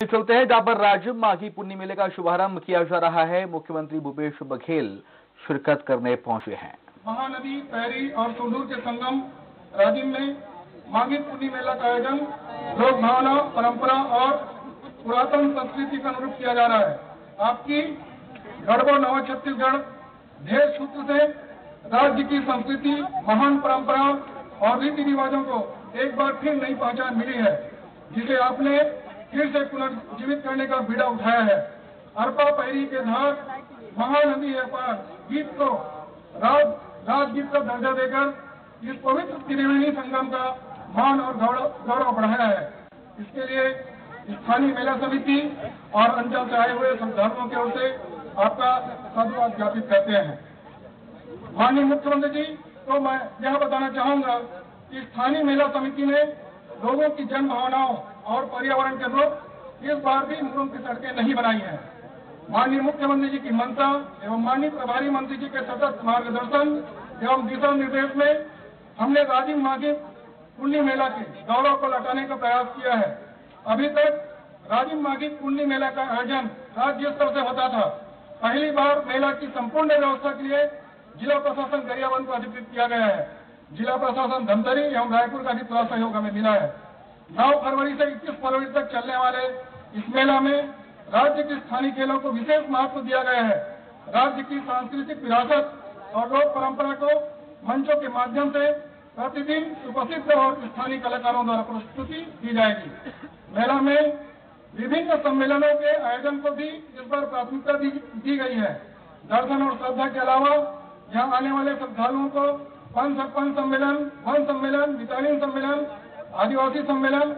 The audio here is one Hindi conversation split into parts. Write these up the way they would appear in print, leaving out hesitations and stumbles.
चलते हैं जहां पर राज्य माघी पुन्नी मेले का शुभारंभ किया जा रहा है। मुख्यमंत्री भूपेश बघेल शिरकत करने पहुंचे हैं। महानदी, पैरी और सुदूर के संगम राजिम में माघी पुन्नी मेला का आयोजन लोक भावना, परंपरा और पुरातन संस्कृति के अनुरूप किया जा रहा है। आपकी गढ़बो नवा छत्तीसगढ़ ढेर सूत्र से राज्य की संस्कृति, महान परंपरा और रीति रिवाजों को एक बार फिर नई पहचान मिली है, जिसे आपने फिर से पुनर्जीवित करने का बीड़ा उठाया है। अरपा पैरी के धार महानदी अपार गीत को राजगीत का दर्जा देकर इस पवित्र त्रिवेणी संगम का मान और गौरव बढ़ाया है। इसके लिए स्थानीय मेला समिति और अंचल से आए हुए श्रद्धालुओं की ओर से आपका साधुवाद ज्ञापित करते हैं। माननीय मुख्यमंत्री जी को मैं यह बताना चाहूंगा कि स्थानीय मेला समिति ने लोगों की जन भावनाओं और पर्यावरण के अनुरूप इस बार भी मुरुम की सड़कें नहीं बनाई हैं। माननीय मुख्यमंत्री जी की मंशा एवं माननीय प्रभारी मंत्री जी के सतत मार्गदर्शन एवं दिशा निर्देश में हमने राजिम माघी पुन्नी मेला के गौरव को लौटाने का प्रयास किया है। अभी तक राजिम माघी पुन्नी मेला का आयोजन राज्य स्तर से होता था। पहली बार मेला की संपूर्ण व्यवस्था के लिए जिला प्रशासन गरियाबंद को अधिकृत किया गया है। जिला प्रशासन धमतरी एवं रायपुर का भी पूरा सहयोग हमें मिला है। 9 फरवरी से 21 फरवरी तक चलने वाले इस मेला में राज्य के स्थानीय खेलों को विशेष महत्व दिया गया है। राज्य की सांस्कृतिक विरासत और लोक परंपरा को मंचों के माध्यम से प्रतिदिन सुप्रसिद्ध और स्थानीय कलाकारों द्वारा प्रस्तुति दी जाएगी। मेला में विभिन्न सम्मेलनों के आयोजन को भी इस बार प्राथमिकता दी गई है। दर्शन और श्रद्धा के अलावा यहाँ आने वाले श्रद्धालुओं को वन सरपंच सम्मेलन, विचारीन सम्मेलन, आदिवासी सम्मेलन,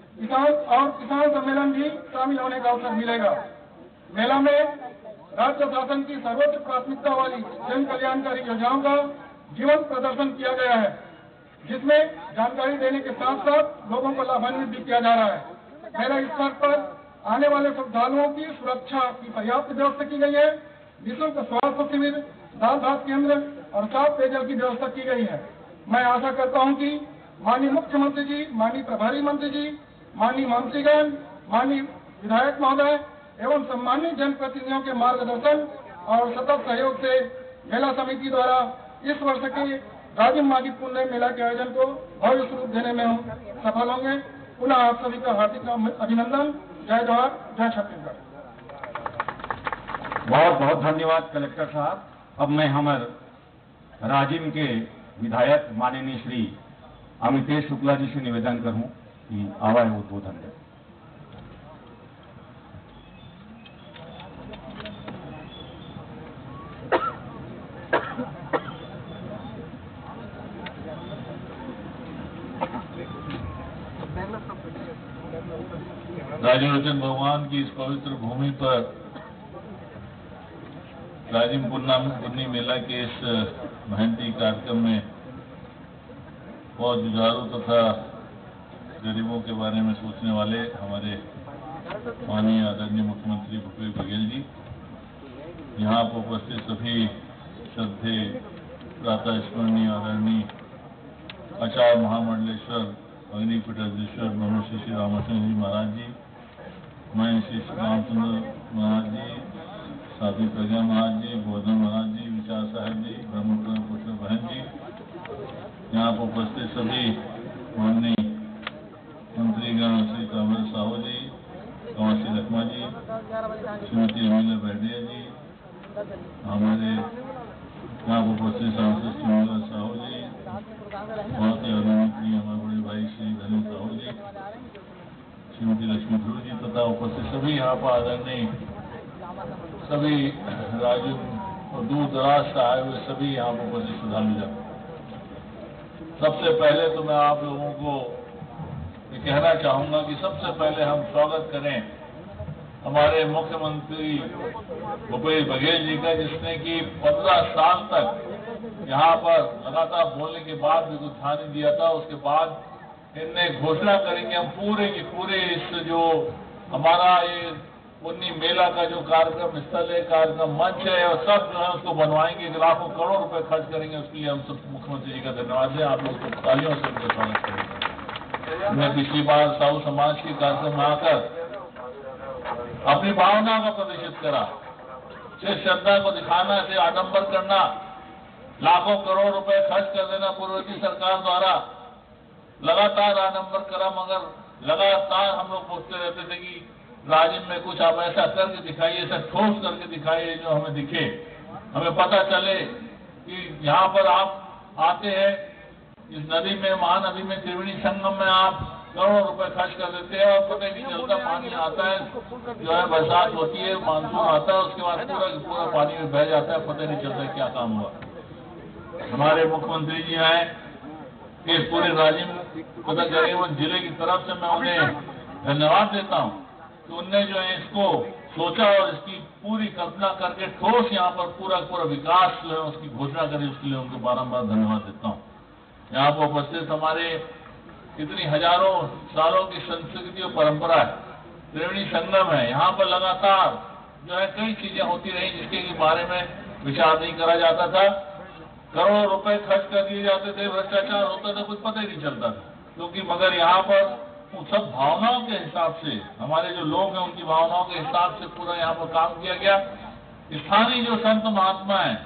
किसान सम्मेलन भी शामिल होने का अवसर मिलेगा। मेला में राज्य शासन की सर्वोच्च प्राथमिकता वाली जन कल्याणकारी योजनाओं का जीवंत प्रदर्शन किया गया है, जिसमें जानकारी देने के साथ साथ लोगों को लाभान्वित भी किया जा रहा है। मेला स्तर पर आने वाले श्रद्धालुओं की सुरक्षा की पर्याप्त व्यवस्था की गई है। निःशुल्क स्वास्थ्य शिविर, दाल भात केंद्र और साफ पेयजल की व्यवस्था की गई है। मैं आशा करता हूं कि माननीय मुख्यमंत्री जी, माननीय प्रभारी मंत्री जी, माननीय मंत्रीगण, माननीय विधायक महोदय एवं सम्मानित जनप्रतिनिधियों के मार्गदर्शन और सतत सहयोग से मेला समिति द्वारा इस वर्ष के राजिम माघी पुन्नी मेला के आयोजन को भव्य स्वरूप देने में हम सफल होंगे। पुनः आप सभी का हार्दिक अभिनंदन। जय जवाहर, जय छत्तीसगढ़। बहुत बहुत धन्यवाद कलेक्टर साहब। अब मैं हमारे राजिम के विधायक माननीय श्री अमितेश शुक्ला जी से निवेदन करूं कि आवाज उद्बोधन दें। राजलोचन भगवान की इस पवित्र भूमि पर राजिम पुन्नी मेला के इस मेहनती कार्यक्रम में बहुत जुझारू तथा गरीबों के बारे में सोचने वाले हमारे माननीय आदरणीय मुख्यमंत्री भूपेश बघेल जी, यहाँ पर उपस्थित सभी श्रद्धे प्रातः स्मरणीय आदरणीय आचार्य महामंडलेश्वर अग्निपीठाधीश्वर ब्रह्मश्री श्री रामचंद्र जी महाराज जी, मैं श्री रामचंद्र महाराज जी, साध्वी प्रज्ञा महाराज जी, गोवर्धन महाराज जी, विचार साहब जी, ब्रह्मपुत्र पुष्कर बहन जी, यहाँ पर उपस्थित सभी माननीय मंत्रीगण श्री कांवर साहू जी, कंवर श्री लखमा जी, श्रीमती अमीला बैडिया जी, हमारे यहाँ पर उपस्थित सांसद श्री साहू जी, बहुत ही अभिनेत्री हमारे बड़े भाई श्री धनी साहू जी, श्रीमती लक्ष्मी ध्रुव जी तथा उपस्थित सभी यहाँ पर आदरणीय सभी राज्यों और दूर दराज से आए हुए सभी यहाँ पर उपस्थित श्रद्धालु। सबसे पहले तो मैं आप लोगों को ये कहना चाहूंगा कि सबसे पहले हम स्वागत करें हमारे मुख्यमंत्री भूपेश बघेल जी का, जिसने कि 15 साल तक यहाँ पर लगातार बोलने के बाद भी कुछ ध्यान नहीं दिया था। उसके बाद इनने घोषणा करेंगे हम पूरे की पूरे इस जो हमारा ये पुन्नी मेला का जो कार्यक्रम स्थल है, कार्यक्रम मंच है, और सब जो है उसको बनवाएंगे। लाखों करोड़ रुपए खर्च करेंगे। उसके लिए हम सब मुख्यमंत्री जी का धन्यवाद है। आप लोग को तालियों से उनका स्वागत करेंगे। मैं पिछली बार साहू समाज के कार्यक्रम में आकर अपनी भावना को प्रदर्शित करा। सिर्फ श्रद्धा को दिखाना, से आडंबर करना, लाखों करोड़ रुपए खर्च कर देना पूर्ववर्ती सरकार द्वारा, लगातार आडंबर करा। मगर लगातार हम लोग पूछते रहते थे कि राजिम में कुछ आप ऐसा करके दिखाइए, ऐसा ठोस करके दिखाइए जो हमें दिखे, हमें पता चले कि यहाँ पर आप आते हैं इस नदी में, महानदी में, त्रिवेणी संगम में आप करोड़ों रुपए खर्च कर देते हैं और पता नहीं चलता। पानी आता है, जो है बरसात होती है, मानसून आता है, उसके बाद पूरा पानी में बह जाता है, पता नहीं चलता क्या काम हुआ। हमारे मुख्यमंत्री जी आए, इस पूरे राजिम तथा गरियाबंद जिले की तरफ से मैं उन्हें धन्यवाद देता हूँ कि उनने जो है इसको सोचा और इसकी पूरी कल्पना करके ठोस यहाँ पर पूरा विकास जो है उसकी घोषणा करी। उसके लिए उनको बारंबार धन्यवाद देता हूँ। यहाँ पर उपस्थित हमारे इतनी हजारों सालों की संस्कृति और परंपरा है, त्रिवेणी संगम है, यहाँ पर लगातार जो है कई चीजें होती रही जिसके बारे में विचार नहीं करा जाता था। करोड़ों रुपए खर्च कर दिए जाते थे, भ्रष्टाचार होता था, कुछ पता ही नहीं चलता था, क्योंकि मगर यहाँ पर उन सब भावनाओं के हिसाब से, हमारे जो लोग हैं उनकी भावनाओं के हिसाब से पूरा यहाँ पर काम किया गया। स्थानीय जो संत महात्मा है,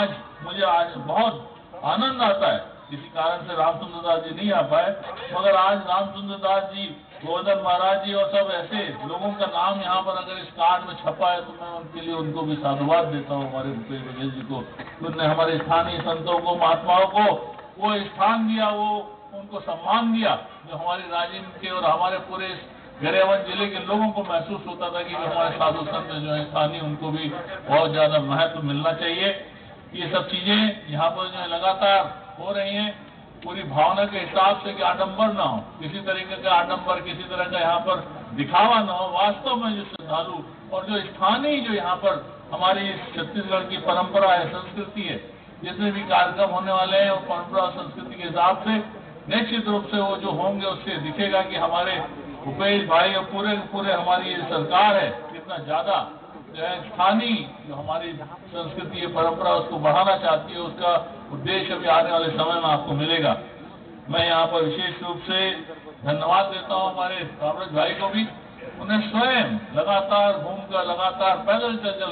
आज बहुत आनंद आता है। किसी कारण से रामचंद्र दास जी नहीं आ पाए, मगर आज रामचंद्र दास जी, गोवर्धन महाराज जी और सब ऐसे लोगों का नाम यहाँ पर अगर इस कार्ड में छपा है तो मैं उनके लिए उनको भी साधुवाद देता हूँ, हमारे भूपेश बघेल जी को। उन्होंने हमारे स्थानीय संतों को, महात्माओं को वो स्थान दिया, वो उनको सम्मान दिया, जो हमारे राजिम के और हमारे पूरे गरियाबंद जिले के लोगों को महसूस होता था कि हमारे साधु संत जो है स्थानीय, उनको भी बहुत ज्यादा महत्व मिलना चाहिए। ये सब चीजें यहाँ पर जो है लगातार हो रही हैं, पूरी भावना के हिसाब से कि आडंबर ना हो, किसी तरीके का आडंबर, किसी तरह का यहाँ पर दिखावा ना हो। वास्तव में जो श्रद्धालु और जो स्थानीय, जो यहाँ पर हमारी छत्तीसगढ़ की परंपरा है, संस्कृति है, जितने भी कार्यक्रम होने वाले हैं और परंपरा और संस्कृति के हिसाब से निश्चित रूप से वो जो होंगे उससे दिखेगा कि हमारे भूपेश भाई और पूरे हमारी ये सरकार है कितना ज्यादा जो है स्थानीय जो हमारी संस्कृति है, परंपरा, उसको बढ़ाना चाहती है। उसका उद्देश्य अभी आने वाले समय में आपको मिलेगा। मैं यहाँ पर विशेष रूप से धन्यवाद देता हूँ हमारे कामराज भाई को भी। उन्हें स्वयं लगातार घूमकर, लगातार पैदल चल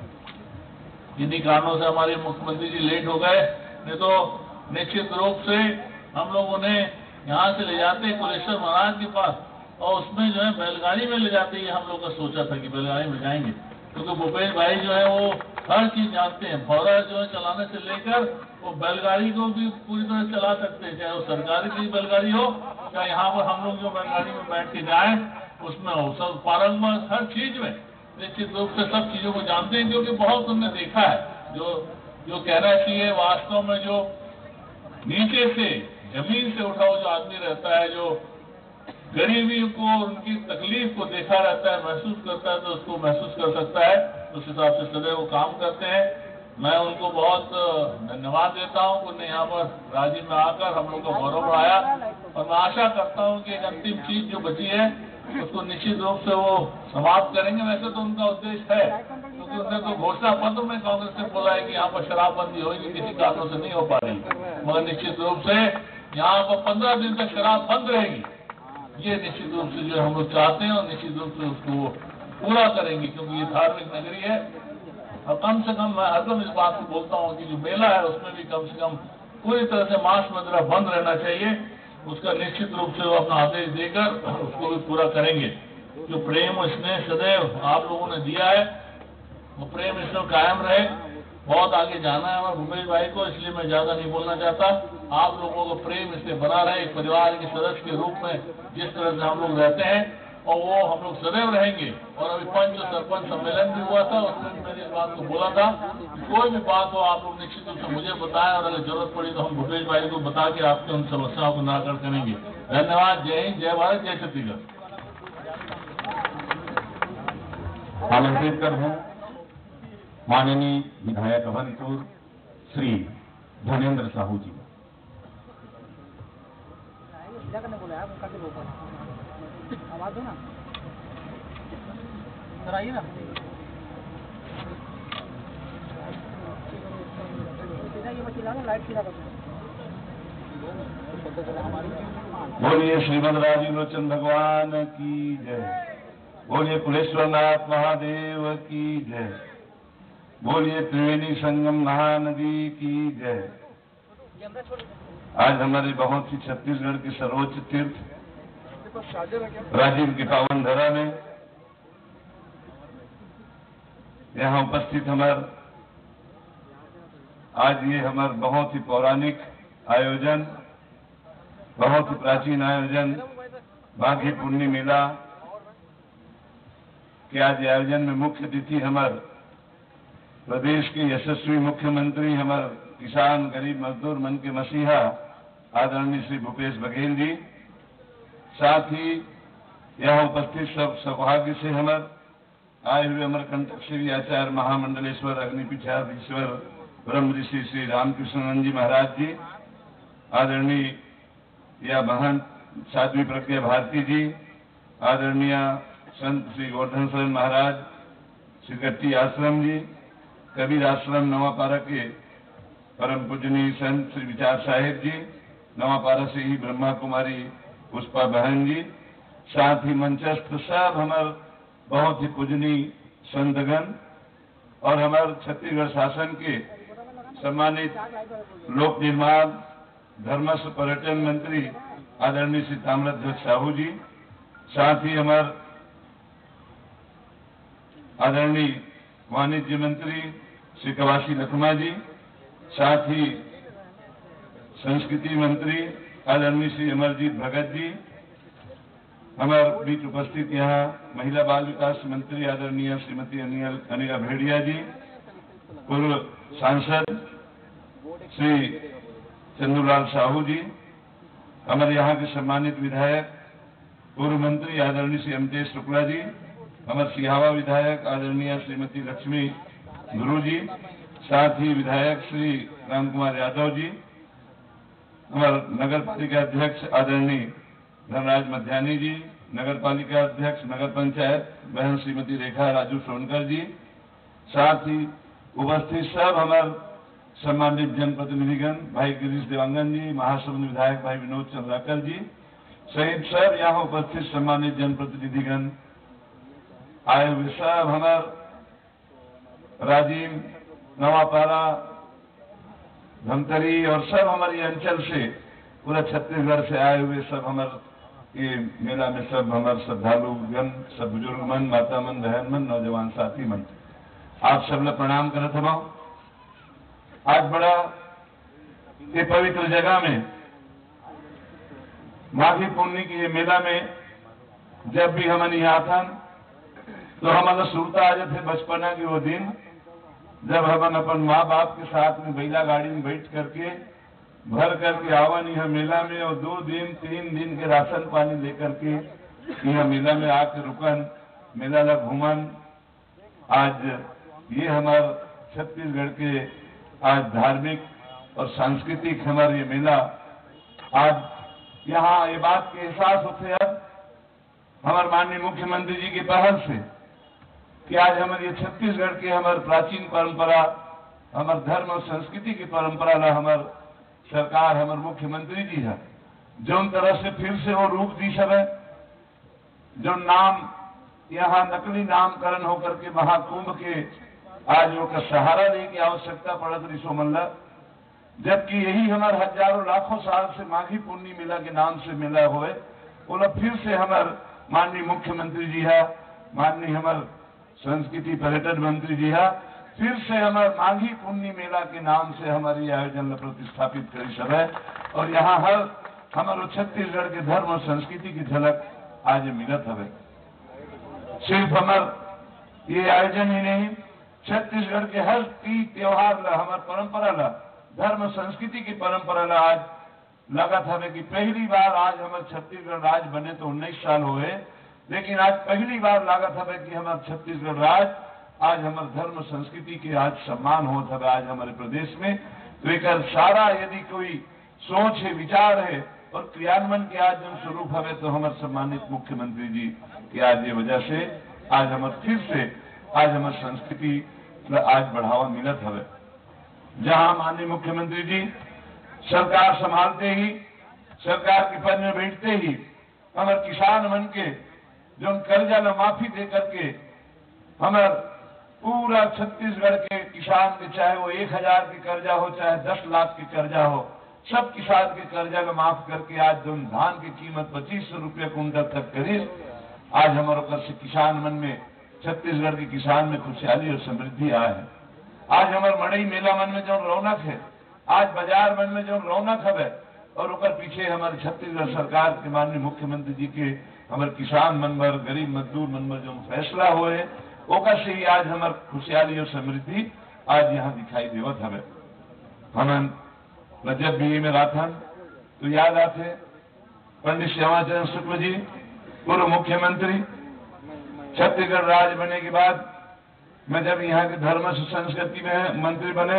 कर, इन्हीं कारणों से हमारे मुख्यमंत्री जी लेट हो गए, नहीं तो निश्चित रूप से हम लोग उन्हें यहाँ से ले जाते कुलेश्वर महाराज के पास और उसमें जो है बैलगाड़ी में ले जाते। ये हम लोग का सोचा था कि बैलगाड़ी में जाएंगे, क्योंकि भूपेश भाई जो है वो हर चीज जानते हैं। फौरा जो है चलाने से लेकर वो बैलगाड़ी को भी पूरी तरह चला सकते हैं, चाहे वो सरकारी की बैलगाड़ी हो, चाहे यहाँ पर हम लोग जो बैलगाड़ी में बैठ के जाए उसमें हो। सब पारंगत हर चीज में निश्चित रूप से सब चीजों को जानते हैं, क्योंकि बहुत हमने देखा है। जो कहना चाहिए, वास्तव में जो नीचे से, जमीन से उठा हुआ जो आदमी रहता है, जो गरीबी को, उनकी तकलीफ को देखा रहता है, महसूस करता है, तो उसको महसूस कर सकता है। उस हिसाब से सदैव वो काम करते हैं। मैं उनको बहुत धन्यवाद देता हूँ कि उन्हें यहाँ पर राजिम में आकर हम लोग का गौरव बढ़ाया, और मैं आशा करता हूँ कि एक अंतिम चीज जो बची है उसको निश्चित रूप से वो समाप्त करेंगे। वैसे तो उनका उद्देश्य है, क्योंकि उन्होंने तो घोषणा पत्र में कांग्रेस ने बोला है कि यहाँ पर शराबबंदी होगी, किसी कारणों से नहीं हो पा रही, मगर निश्चित रूप से यहाँ पर 15 दिन तक शराब बंद रहेगी। ये निश्चित रूप से जो हम लोग चाहते हैं और निश्चित रूप से उसको पूरा करेंगे, क्योंकि ये धार्मिक नगरी है। और कम से कम मैं हरदम इस बात को बोलता हूँ कि जो मेला है उसमें भी कम से कम पूरी तरह से मांस मदिरा बंद रहना चाहिए। उसका निश्चित रूप से वो अपना आदेश देकर उसको भी पूरा करेंगे। जो प्रेम इसमें सदैव आप लोगों ने दिया है, वो प्रेम इसमें कायम रहे। बहुत आगे जाना है हमारे भूपेश भाई को, इसलिए मैं ज्यादा नहीं बोलना चाहता। आप लोगों का प्रेम इससे बना रहे, एक परिवार के सदस्य के रूप में जिस तरह से हम लोग रहते हैं, और वो हम लोग सदैव रहेंगे। और अभी पंच सरपंच सम्मेलन भी हुआ था, उसमें भी मैंने इस बात को बोला था कि कोई भी बात हो आप लोग निश्चित रूप से मुझे बताएं, और अगर जरूरत पड़ी तो हम भूपेश भाई को बता के आपके उन समस्याओं को निराकरण करेंगे। धन्यवाद। जय हिंद, जय भारत, जय छत्तीसगढ़। आमंत्रित कर हूँ माननीय विधायक अभनपुर श्री धनेन्द्र साहू जी। आवाज दो ना, इधर आइए ना। ये मत चिल्लाना, लाइट चिल्ला दो। बोलिए श्रीमद राजीव लोचन भगवान की जय। बोलिए कुलेश्वरनाथ महादेव की जय। बोलिए त्रिवेणी संगम महानदी की जय। आज हमारे बहुत ही छत्तीसगढ़ के सर्वोच्च तीर्थ राजिम की पावन धरा में यहाँ उपस्थित आज ये हमारा बहुत ही पौराणिक आयोजन, बहुत ही प्राचीन आयोजन माघी पुन्नी मेला के आज आयोजन में मुख्य अतिथि हमारे प्रदेश के यशस्वी मुख्यमंत्री, हमारे किसान गरीब मजदूर मन के मसीहा आदरणीय श्री भूपेश बघेल जी, साथ ही यहाँ उपस्थित सब सौभाग्य से हमारे आए हुए अमरकंटक श्री आचार्य महामंडलेश्वर अग्निपीठाधीश्वर ब्रह्म ऋषि श्री रामकृष्णानंद जी महाराज जी, आदरणीय या महंत साध्वी प्रज्ञा भारती जी, आदरणीय संत श्री गोवर्धन शरण महाराज, श्री गट्टी आश्रम जी, कबीर आश्रम नवापारा के परम पूजनीय संत श्री विचार साहेब जी, नवापारा से ही ब्रह्मा कुमारी पुष्पा बहन जी, साथ ही मंचस्थ सब हमारे बहुत ही पूजनीय संतगण और हमारे छत्तीसगढ़ शासन के सम्मानित लोक निर्माण धर्मस्व पर्यटन मंत्री आदरणीय श्री ताम्रध्वज साहू जी, साथ ही हमारे आदरणीय वाणिज्य मंत्री श्री कवासी लखमा जी, साथ ही संस्कृति मंत्री आदरणीय श्री अमरजीत भगत जी, हमारे बीच उपस्थित यहाँ महिला बाल विकास मंत्री आदरणीय श्रीमती अनिला भेड़िया जी, पूर्व सांसद श्री चंदूलाल साहू जी, हमारे यहाँ के सम्मानित विधायक पूर्व मंत्री आदरणीय श्री अमितेश शुक्ला जी, हमारे सिहावा विधायक आदरणीय श्रीमती लक्ष्मी गुरु जी, साथ ही विधायक श्री राम कुमार यादव जी, हमारे नगर पालिका अध्यक्ष आदरणीय धनराज मध्यानी जी, नगर पालिका अध्यक्ष नगर पंचायत बहन श्रीमती रेखा राजू सोनकर जी, साथ ही उपस्थित सब हमारे सम्मानित जनप्रतिनिधिगण भाई गिरीश देवांगन जी, महासमुंद विधायक भाई विनोद चंद्राकर जी सहित सब यहाँ उपस्थित सम्मानित जनप्रतिनिधिगण आए हुए सब हमारे राजिम, नवापारा, धमतरी और सब हमारे अंचल से पूरा छत्तीसगढ़ से आए हुए सब हमारे ये मेला में सब हमारे श्रद्धालु गण, सब बुजुर्ग मन, माता मन, बहन मन, नौजवान साथी मन, आप सब लोग प्रणाम करत हम। आज बड़ा ये पवित्र जगह में माघी पुन्नी की ये मेला में जब भी हम यहाँ था तो हमारा सुरता आ जाते बचपना के वो दिन जब हम अपन माँ बाप के साथ में बैला गाड़ी में बैठ करके भर करके आवन यहाँ मेला में और 2 दिन 3 दिन के राशन पानी लेकर के यहाँ मेला में आके रुकन, मेला ला घूमन। आज ये हमारे छत्तीसगढ़ के आज धार्मिक और सांस्कृतिक हमारे ये मेला, आज यहाँ ये बात के एहसास होते अब हमारे माननीय मुख्यमंत्री जी की पहल से कि आज हमारे छत्तीसगढ़ के हमारे प्राचीन परंपरा, हमारे धर्म और संस्कृति की परंपरा ला हमारे सरकार, हमारे मुख्यमंत्री जी है जो उन तरह से फिर से वो रूप दी सब है, जो नाम यहाँ नकली नामकरण होकर के महाकुंभ के आज वो का सहारा लेने की आवश्यकता पड़त रही सोमल्ला, जबकि यही हमारे हजारों लाखों साल से माघी पुन्नी मेला के नाम से मेला हुए, वो लोग फिर से हमारे माननीय मुख्यमंत्री जी है, माननीय हमारे संस्कृति पर्यटन मंत्री जी है, फिर से हमारे माघी पुन्नी मेला के नाम से हमारी आयोजन प्रतिष्ठापित करी सब है। और यहाँ हर हमारे छत्तीसगढ़ के धर्म और संस्कृति की झलक आज मिलत हवे। सिर्फ हमारे ये आयोजन ही नहीं, छत्तीसगढ़ के हर तीज त्योहार ला, हमारे परंपरा ला, धर्म संस्कृति की परंपरा ला आज लगत हवे कि पहली बार आज हमारे छत्तीसगढ़ राज्य बने तो 19 साल हुए, लेकिन आज पहली बार लागत हवे कि हमारे छत्तीसगढ़ राज्य आज हमारे धर्म संस्कृति के आज सम्मान होता है आज हमारे प्रदेश में। तो एक सारा यदि कोई सोच है, विचार है और क्रियान्वयन के आज जो स्वरूप हवे तो हमारे सम्मानित मुख्यमंत्री जी की आज ये वजह से आज हमारे फिर से आज हमारी संस्कृति आज बढ़ावा मिलत हवे। जहां माननीय मुख्यमंत्री जी सरकार संभालते ही, सरकार के पद में बैठते ही हमारे किसान मन के जो कर्जा न माफी दे करके हमार पूरा छत्तीसगढ़ के किसान के, चाहे वो 1000 के कर्जा हो चाहे 10 लाख के कर्जा हो, सब किसान के कर्जा को माफ करके आज जो धान की कीमत 2500 रुपये कुंटल तक करीब, आज हमारे से किसान मन में, छत्तीसगढ़ के किसान में खुशहाली और समृद्धि आया है। आज हमारे मड़ई मेला मन में जो रौनक है, आज बाजार मन में जो रौनक है, और उकर पीछे हमारे छत्तीसगढ़ सरकार के माननीय मुख्यमंत्री जी के हमारे किसान मन पर, गरीब मजदूर मन पर जो फैसला हुए, ओकर से ही आज हमारे खुशहाली और समृद्धि आज यहाँ दिखाई देवत हवे। हमन जब भी में राथन तो याद आते पंडित श्यामाचरण शुक्ल जी, पूर्व मुख्यमंत्री। छत्तीसगढ़ राज्य बनने के बाद मैं जब यहाँ के धर्म संस्कृति में मंत्री बने,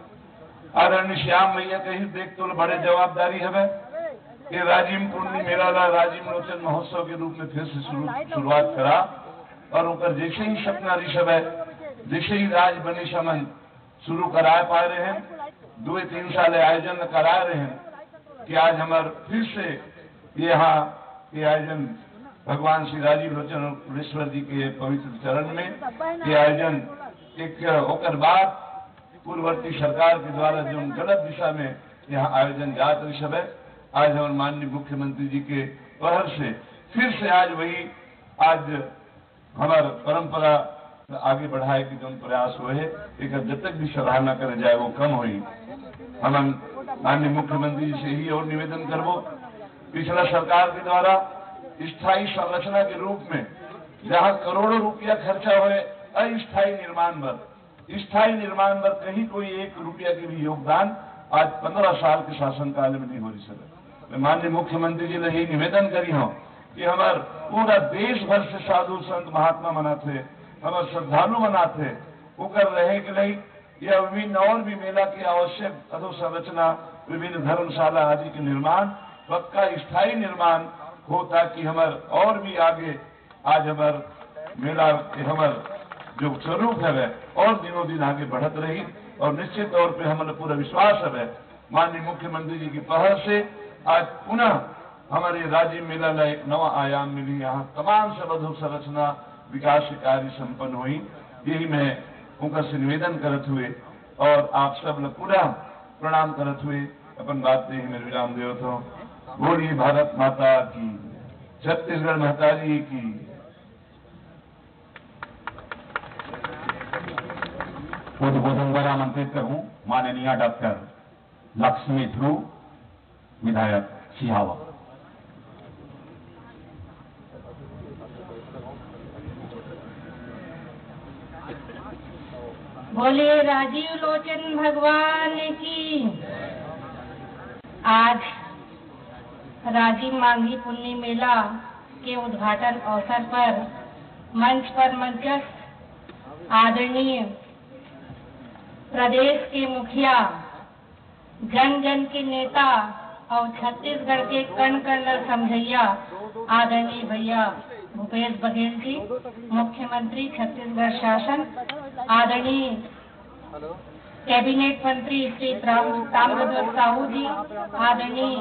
आदरणीय श्याम भैया कही देख तो बड़े जवाबदारी है कि राजिम पूर्णिमा मेला ला राजिम लोचन महोत्सव के रूप में फिर से शुरुआत करा, और उनका जैसे ही सपना ऋषभ है, जैसे ही राज बने समन शुरू करा पा रहे हैं, 2-3 साल आयोजन करा रहे हैं कि आज हमारे फिर से यहाँ ये आयोजन भगवान श्री राजीव लोचन पुरेश्वर जी के पवित्र चरण में ये आयोजन एक होकर बाद पूर्ववर्ती सरकार के द्वारा जो गलत दिशा में यहाँ आयोजन जात ऋषभ है, आज हमारे माननीय मुख्यमंत्री जी के पहल से फिर से आज वही आज हमारा परंपरा आगे बढ़ाए कि जो प्रयास हुए है, एक जब तक भी सराहना करे जाए वो कम हुई। हम माननीय मुख्यमंत्री जी से ही और निवेदन करबो, पिछला सरकार के द्वारा स्थायी संरचना के रूप में जहाँ करोड़ों रुपया खर्चा हुए अस्थायी निर्माण पर, स्थायी निर्माण पर कहीं कोई 1 रुपया के भी योगदान आज 15 साल के शासनकाल में नहीं हो रही सके। मैं माननीय मुख्यमंत्री जी ने यही निवेदन करी हूँ कि हमार पूरा देश भर से साधु संत महात्मा मनाते, हमारे श्रद्धालु मनाते, वो कर रहे कि नहीं या विभिन्न और भी मेला की आवश्यक अधोसंरचना, विभिन्न धर्मशाला आदि के निर्माण, पक्का स्थायी निर्माण हो, ताकि हमारे और भी आगे आज हमारे मेला हमारे जो स्वरूप है और दिनों दिन आगे बढ़त रही। और निश्चित तौर पे हमारा पूरा विश्वास है माननीय मुख्यमंत्री जी की पहल से आज पुनः हमारे राज्य मेला ला एक नवा आयाम मिली, यहाँ तमाम सब अधोसंरचना विकास के कार्य संपन्न हुई। यही मैं उनका से निवेदन करत हुए और आप सब लोग पूरा प्रणाम करत हुए अपन बात दे मेरे विराम देव तो बोलिए भारत माता की, छत्तीसगढ़ माता जी की। उद्बोधन द्वारा आमंत्रित करूं माननीय डॉक्टर लक्ष्मी ध्रुव, विधायक सिहावा। बोलिए राजीव लोचन भगवान की। आज राजीव मांझी पुण्य मेला के उद्घाटन अवसर पर मंच पर मंचस्थ आदरणीय प्रदेश के मुखिया, जन जन के नेता और छत्तीसगढ़ के कण कण समझैया आदरणीय भैया भूपेश बघेल जी, मुख्यमंत्री छत्तीसगढ़ शासन, आदरणीय कैबिनेट मंत्री श्री ताम्रध्वज साहू जी, आदरणीय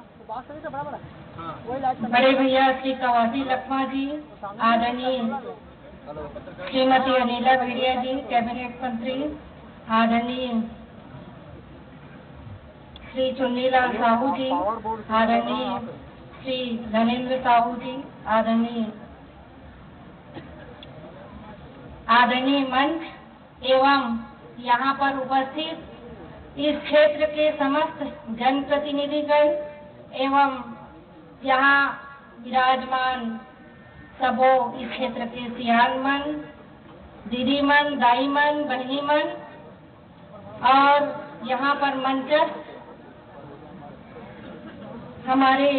बड़े भैया श्री कवासी लखमा जी, आदरणीय श्रीमती अनिला भेड़िया जी, कैबिनेट मंत्री, आदरणीय श्री चुन्नीलाल साहू जी, आदरणीय श्री धनेन्द्र साहू जी, आदरणीय मंच एवं यहाँ पर उपस्थित इस क्षेत्र के समस्त जनप्रतिनिधिगण एवं यहाँ विराजमान सबो इस क्षेत्र के सियान मन, दीदी मन, दाई मन, बहनी मन और यहाँ पर मंचस्थ हमारे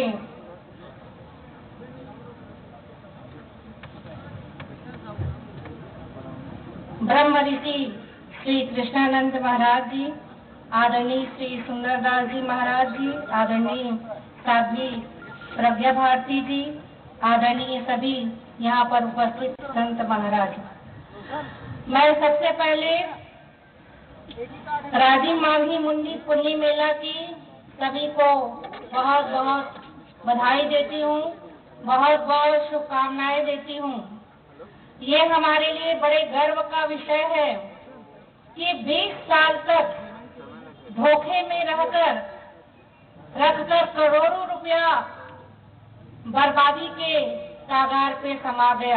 ब्रह्म ऋषि श्री कृष्णानंद महाराज जी, आदरणीय श्री सुंदरदास जी महाराज जी, आदरणीय साध्वी प्रज्ञा भारती जी, आदरणीय सभी यहाँ पर उपस्थित संत महाराज। मैं सबसे पहले राजीव मांझी मुंडी पुण्य मेला की सभी को बहुत बहुत बधाई देती हूँ। बहुत बहुत शुभकामनाएं देती हूँ। ये हमारे लिए बड़े गर्व का विषय है कि 20 साल तक धोखे में रखकर करोड़ों रुपया बर्बादी के कागार पे समा गया,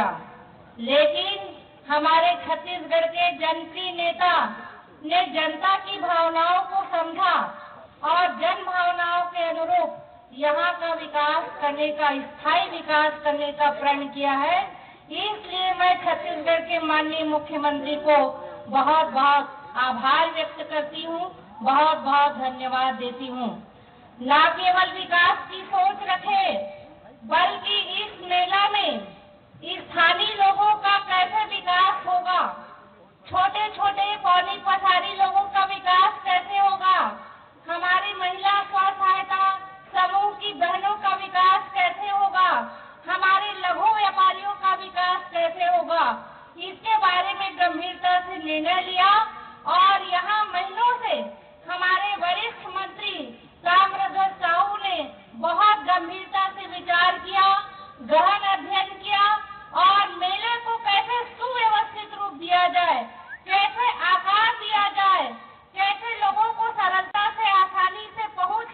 लेकिन हमारे छत्तीसगढ़ के जनप्रिय नेता ने जनता की भावनाओं को समझा और जन भावनाओं के अनुरूप यहाँ का विकास करने का, स्थायी विकास करने का प्रण किया है। इसलिए मैं छत्तीसगढ़ के माननीय मुख्यमंत्री को बहुत बहुत आभार व्यक्त करती हूँ, बहुत बहुत धन्यवाद देती हूँ। न केवल विकास की सोच रखे, बल्कि इस मेला में स्थानीय लोगों का कैसे विकास होगा, छोटे छोटे पौनी पसारी लोगों का विकास कैसे होगा, हमारी महिला स्व सहायता समूह की बहनों का विकास कैसे होगा, हमारे लघु व्यापारियों का विकास कैसे होगा, इसके बारे में गंभीरता से निर्णय लिया। और यहाँ महीनों से हमारे वरिष्ठ मंत्री ताम्रध्वज साहू ने बहुत गंभीरता से विचार किया, गहन अध्ययन किया और मेले को कैसे सुव्यवस्थित रूप दिया जाए, कैसे आकार दिया जाए, कैसे लोगों को सरलता से आसानी से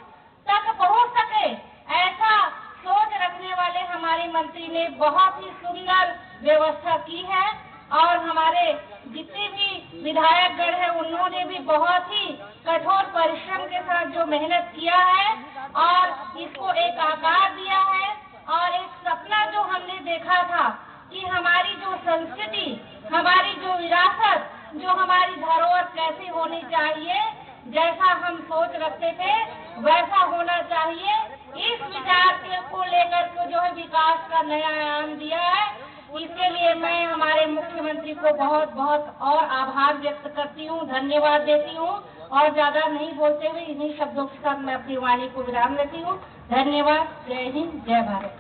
पहुंच सके, ऐसा सोच रखने वाले हमारे मंत्री ने बहुत ही सुंदर व्यवस्था की है। और हमारे जितने भी विधायकगण हैं उन्होंने भी बहुत ही कठोर परिश्रम के साथ जो मेहनत किया है और इसको एक आकार दिया है। और एक सपना जो हमने देखा था कि हमारी जो संस्कृति, हमारी जो विरासत, जो हमारी धरोहर कैसी होनी चाहिए, जैसा हम सोच रखते थे वैसा होना चाहिए, इस विचार को लेकर के जो है विकास का नया आयाम दिया है। इसके लिए मैं हमारे मुख्यमंत्री को बहुत बहुत और आभार व्यक्त करती हूँ, धन्यवाद देती हूँ। और ज्यादा नहीं बोलते हुए इन्हीं शब्दों के साथ मैं अपनी वाणी को विराम देती हूँ। धन्यवाद। जय हिंद, जय भारत।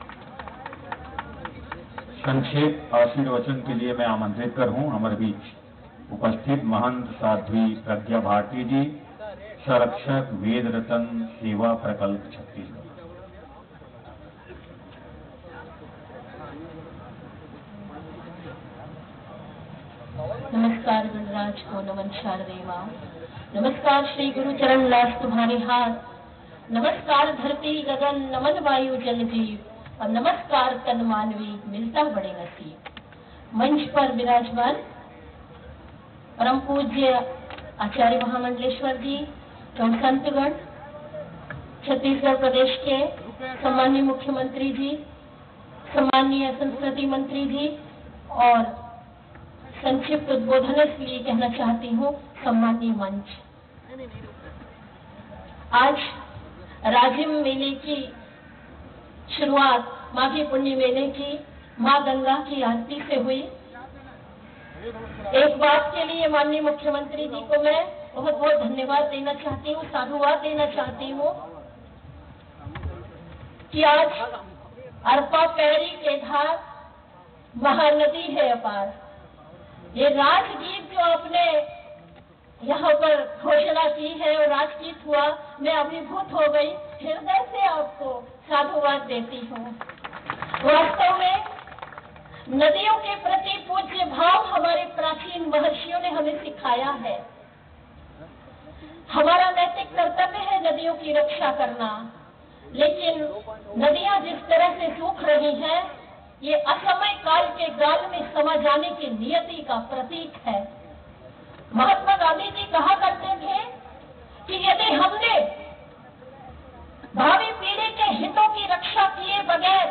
संक्षेप आशीर्वचन के लिए मैं आमंत्रित करूं हमारे बीच उपस्थित महंत साध्वी प्रज्ञा भारती जी, संरक्षक वेद रतन सेवा प्रकल्प छत्तीसगढ़। नमस्कार गणराज को नमन शारदे माँ, नमस्कार श्री गुरु चरण लास तुम्हारे हाथ, नमस्कार धरती गगन नमन वायु जल जीव और नमस्कार तन मानवी मिलता बड़े नसीब। मंच पर विराजमान परम पूज्य आचार्य महामंडलेश्वर जी एवं संतगण, छत्तीसगढ़ प्रदेश के सम्माननीय मुख्यमंत्री जी, सम्माननीय संस्कृति मंत्री जी और संक्षिप्त उद्बोधन इसलिए कहना चाहती हूँ सम्माननीय मंच। आज राजिम मेले की शुरुआत माघी पुण्य मेले की माँ गंगा की आरती से हुई। एक बात के लिए माननीय मुख्यमंत्री जी को मैं बहुत बहुत धन्यवाद देना चाहती हूँ, साधुवाद देना चाहती हूँ कि आज अरपा पैरी के धार महानदी है अपार। ये राजगीत जो आपने यहाँ पर घोषणा की है और राजगीत हुआ, मैं अभिभूत हो गई, हृदय से आपको साधुवाद देती हूँ। वास्तव में नदियों के प्रति पूज्य भाव हमारे प्राचीन महर्षियों ने हमें सिखाया है। हमारा नैतिक कर्तव्य है नदियों की रक्षा करना, लेकिन नदियां जिस तरह से सूख रही हैं, ये असमय काल के गाल में समा जाने की नियति का प्रतीक है। महात्मा गांधी जी कहा करते थे कि यदि हमने भावी पीढ़ी के हितों की रक्षा किए बगैर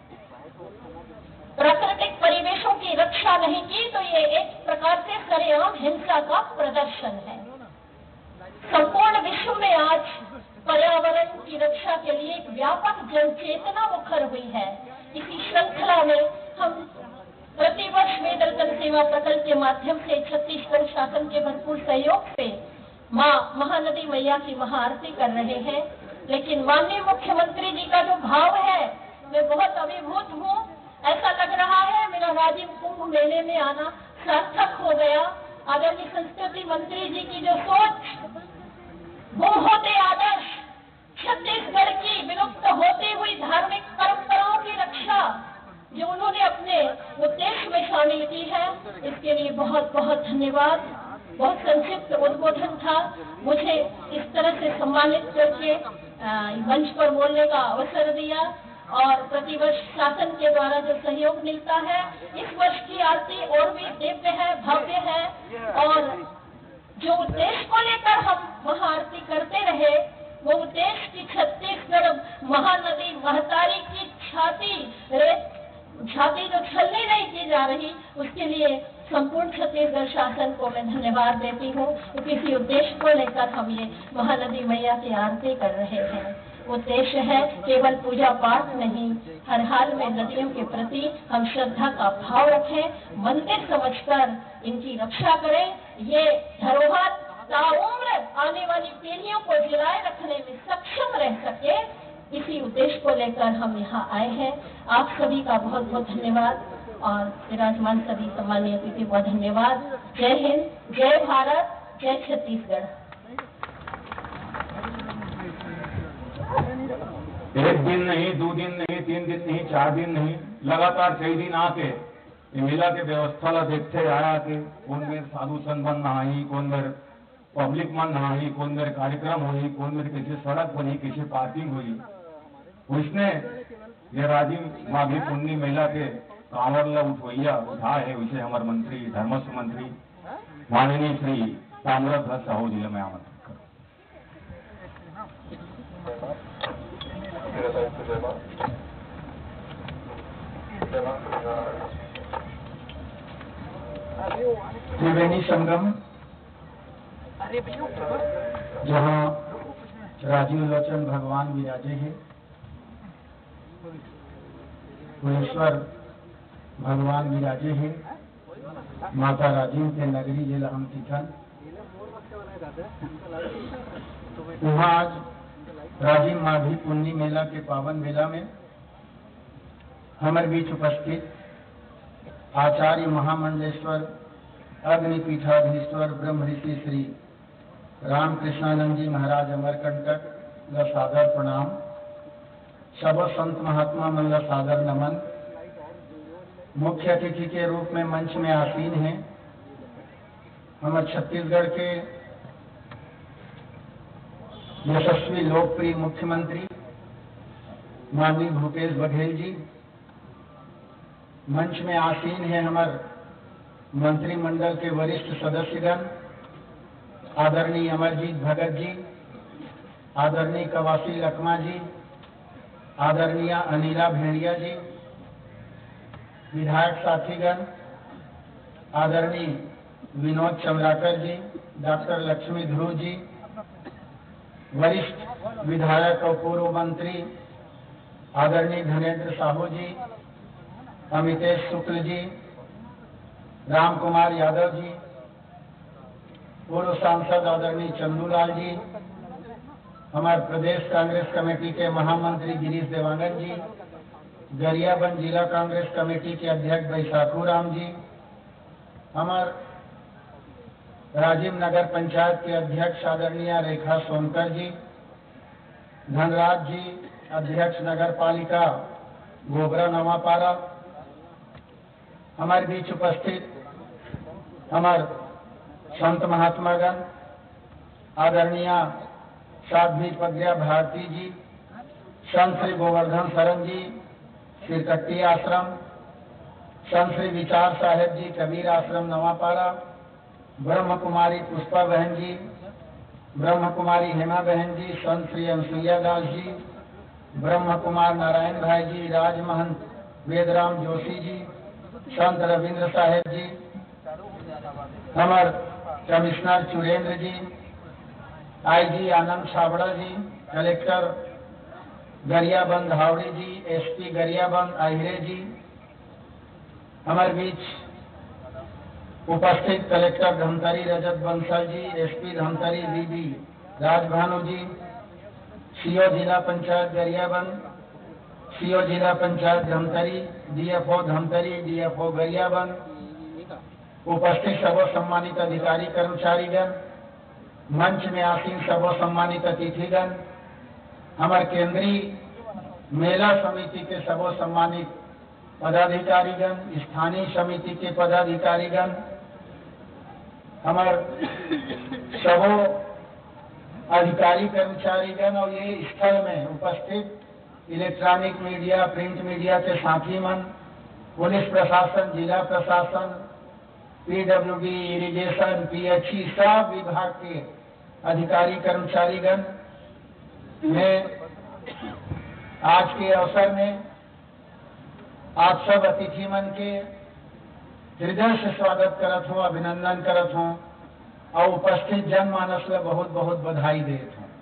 प्राकृतिक परिवेशों की रक्षा नहीं की तो ये एक प्रकार से सरेआम हिंसा का प्रदर्शन है। संपूर्ण विश्व में आज पर्यावरण की रक्षा के लिए एक व्यापक जन चेतना मुखर हुई है। इसी श्रृंखला में हम प्रतिवर्ष वेद रतन सेवा प्रकल्प के माध्यम से छत्तीसगढ़ शासन के भरपूर सहयोग से माँ महानदी मैया की महाआरती कर रहे हैं। लेकिन माननीय मुख्यमंत्री जी का जो भाव है, मैं बहुत अभिभूत हूँ। ऐसा लग रहा है मेरा राजिम कुंभ मेले में आना सार्थक हो गया। आदरणीय संस्कृति मंत्री जी की जो सोच, वो होते आदर्श छत्तीसगढ़ की विलुप्त होती हुई धार्मिक परंपराओं की रक्षा जो उन्होंने अपने उद्देश्य में शामिल की है, इसके लिए बहुत बहुत धन्यवाद। बहुत संक्षिप्त उद्बोधन था, मुझे इस तरह से सम्मानित करके मंच पर बोलने का अवसर दिया और प्रतिवर्ष शासन के द्वारा जो सहयोग मिलता है, इस वर्ष की आरती और भी दिव्य है, भव्य है और जो उद्देश्य को लेकर हम महाआरती करते रहे, वो उद्देश्य की छत्तीसगढ़ महानदी महतारी की छाती जो छलनी नहीं की जा रही, उसके लिए संपूर्ण छत्तीसगढ़ शासन को मैं धन्यवाद देती हूँ। किसी उद्देश्य को लेकर हम ये महानदी मैया की आरती कर रहे हैं। उद्देश्य है केवल पूजा पाठ नहीं, हर हाल में नदियों के प्रति हम श्रद्धा का भाव रखें, मंदिर समझकर इनकी रक्षा करें। ये धरोहर ताउम्र आने वाली पीढ़ियों को जिलाए रखने में सक्षम रह सके, इसी उद्देश्य को लेकर हम यहाँ आए हैं। आप सभी का बहुत बहुत धन्यवाद और विराजमान सभी सम्मानीय अतिथि बहुत धन्यवाद। जय हिंद, जय भारत, जय छत्तीसगढ़। एक दिन नहीं, 2 दिन नहीं, 3 दिन नहीं, 4 दिन नहीं, लगातार कई दिन आके ये मेला के व्यवस्था ला देखते आया थे। कौन मेरे साधु संत मन नहाई, कौन मेरे पब्लिक मन नहाई, कौन मेरे कार्यक्रम हुई, कौन मेरे किसी सड़क बनी, किसी पार्किंग हुई। उसने ये राजिम माघी पुन्नी मेला के कांवर ला उठवैया उठा है, उसे हमारे मंत्री धर्मस्व मंत्री माननीय श्री ताम्रध्वज साहू जी में आमंत्रित त्रिवेणी संगम, जहाँ राजीव लोचन भगवान विराजे हैं, भुवनेश्वर भगवान विराजे हैं, माता राजीव के नगरी जिला हम किचन। वहाँ आज राजीव माघी पुन्नी मेला के पावन मेला में हमारे बीच उपस्थित आचार्य महामंडलेश्वर अग्निपीठाधीश्वर ब्रह्म ऋषि श्री रामकृष्णानंद जी महाराज अमरकंटक ला सादर प्रणाम। सब संत महात्मा मन ला सादर नमन। मुख्य अतिथि के रूप में मंच में आसीन हैं हमारे छत्तीसगढ़ के यशस्वी लोकप्रिय मुख्यमंत्री माननीय भूपेश बघेल जी। मंच में आसीन हैं हमारे मंत्रिमंडल के वरिष्ठ सदस्यगण, आदरणीय अमरजीत भगत जी, आदरणीय कवासी लकमा जी, आदरणीय अनिला भेड़िया जी, विधायक साथीगण, आदरणीय विनोद चमराकर जी, डॉक्टर लक्ष्मी ध्रुव जी, वरिष्ठ विधायक और पूर्व मंत्री आदरणीय धनेन्द्र साहू जी, अमितेश शुक्ल जी, राम कुमार यादव जी, पूर्व सांसद आदरणीय चंदूलाल जी, हमारे प्रदेश कांग्रेस कमेटी के महामंत्री गिरीश देवांगन जी, गरियाबंद जिला कांग्रेस कमेटी के अध्यक्ष बैसाखू राम जी, हमारे राजीव नगर पंचायत के अध्यक्ष आदरणीय रेखा सोनकर जी, धनराज जी अध्यक्ष नगर पालिका गोबरा नवापारा, हमारे बीच उपस्थित हमारे संत महात्मागण आदरणीय साध्वी प्रज्ञा भारती जी, संत श्री गोवर्धन शरण जी सिरकट्टी आश्रम, संत श्री विचार साहेब जी कबीर आश्रम नवापारा, ब्रह्म कुमारी पुष्पा बहन जी, ब्रह्म कुमारी हेमा बहन जी, संत श्री अनुसुईया दास जी, ब्रह्म कुमार नारायण भाई जी, राजमहंत वेदराम जोशी जी, संत रविंद्र साहेब जी, हमारे commissioner Churendra ji, IG Anand Chhabra ji, collector Gariaband Hawdi ji, SP Gariaband Ahire ji, हमारे बीच उपस्थित collector Dhamtari Rajat Bansal ji, SP Dhamtari B B Rajbhanu ji, CO जिला पंचायत गरियाबंद, सीओ जिला पंचायत धमतरी, डीएफओ धमतरी, डीएफओ गरियाबंद, उपस्थित सर्व सम्मानित अधिकारी कर्मचारीगण, मंच में आसीन सर्व सम्मानित अतिथिगण, हमारे केंद्रीय मेला समिति के सबो सम्मानित पदाधिकारीगण, स्थानीय समिति के पदाधिकारीगण, हमारे सबो अधिकारी कर्मचारीगण और ये स्थल में उपस्थित इलेक्ट्रॉनिक मीडिया, प्रिंट मीडिया के साथी मन, पुलिस प्रशासन, जिला प्रशासन, पीडब्ल्यूडी, इरिगेशन, पीएचई, सब विभाग के अधिकारी कर्मचारीगण, मैं आज के अवसर में आप सब अतिथि मन के हृदय से स्वागत करत हूँ, अभिनंदन करत हूँ और उपस्थित जनमानस में बहुत बहुत बधाई देत हूँ।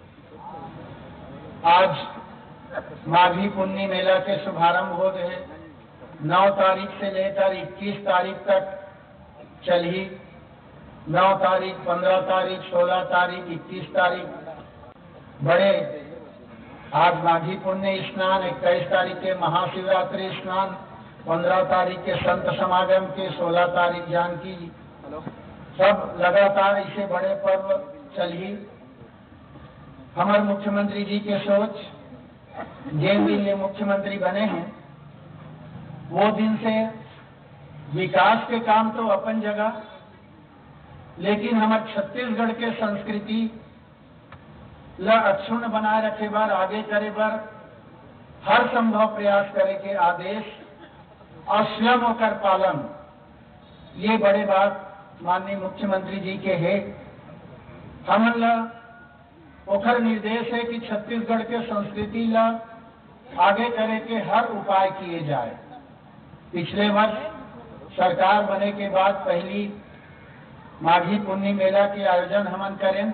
आज माघी पुन्नी मेला के शुभारंभ हो गए। 9 तारीख से लेकर 21 तारीख तक चली। 9 तारीख, 15 तारीख, 16 तारीख, 21 तारीख बड़े आज माघी पुण्य स्नान, 21 तारीख के महाशिवरात्रि स्नान, 15 तारीख के संत समागम के, 16 तारीख जानकी, सब लगातार इसे बड़े पर्व चली। हमारे मुख्यमंत्री जी के सोच, जिन दिन ये मुख्यमंत्री बने हैं वो दिन से विकास के काम तो अपन जगह, लेकिन हमारे छत्तीसगढ़ के संस्कृति ला अक्षुण्ण बनाए रखे बार, आगे करे बार हर संभव प्रयास करे के आदेश और स्वयं होकर पालन, ये बड़े बात माननीय मुख्यमंत्री जी के है। हमन ला ओखर निर्देश है कि छत्तीसगढ़ के संस्कृति ला आगे करे के हर उपाय किए जाए। पिछले वर्ष सरकार बने के बाद पहली माघी पुन्नी मेला के आयोजन हमन करें।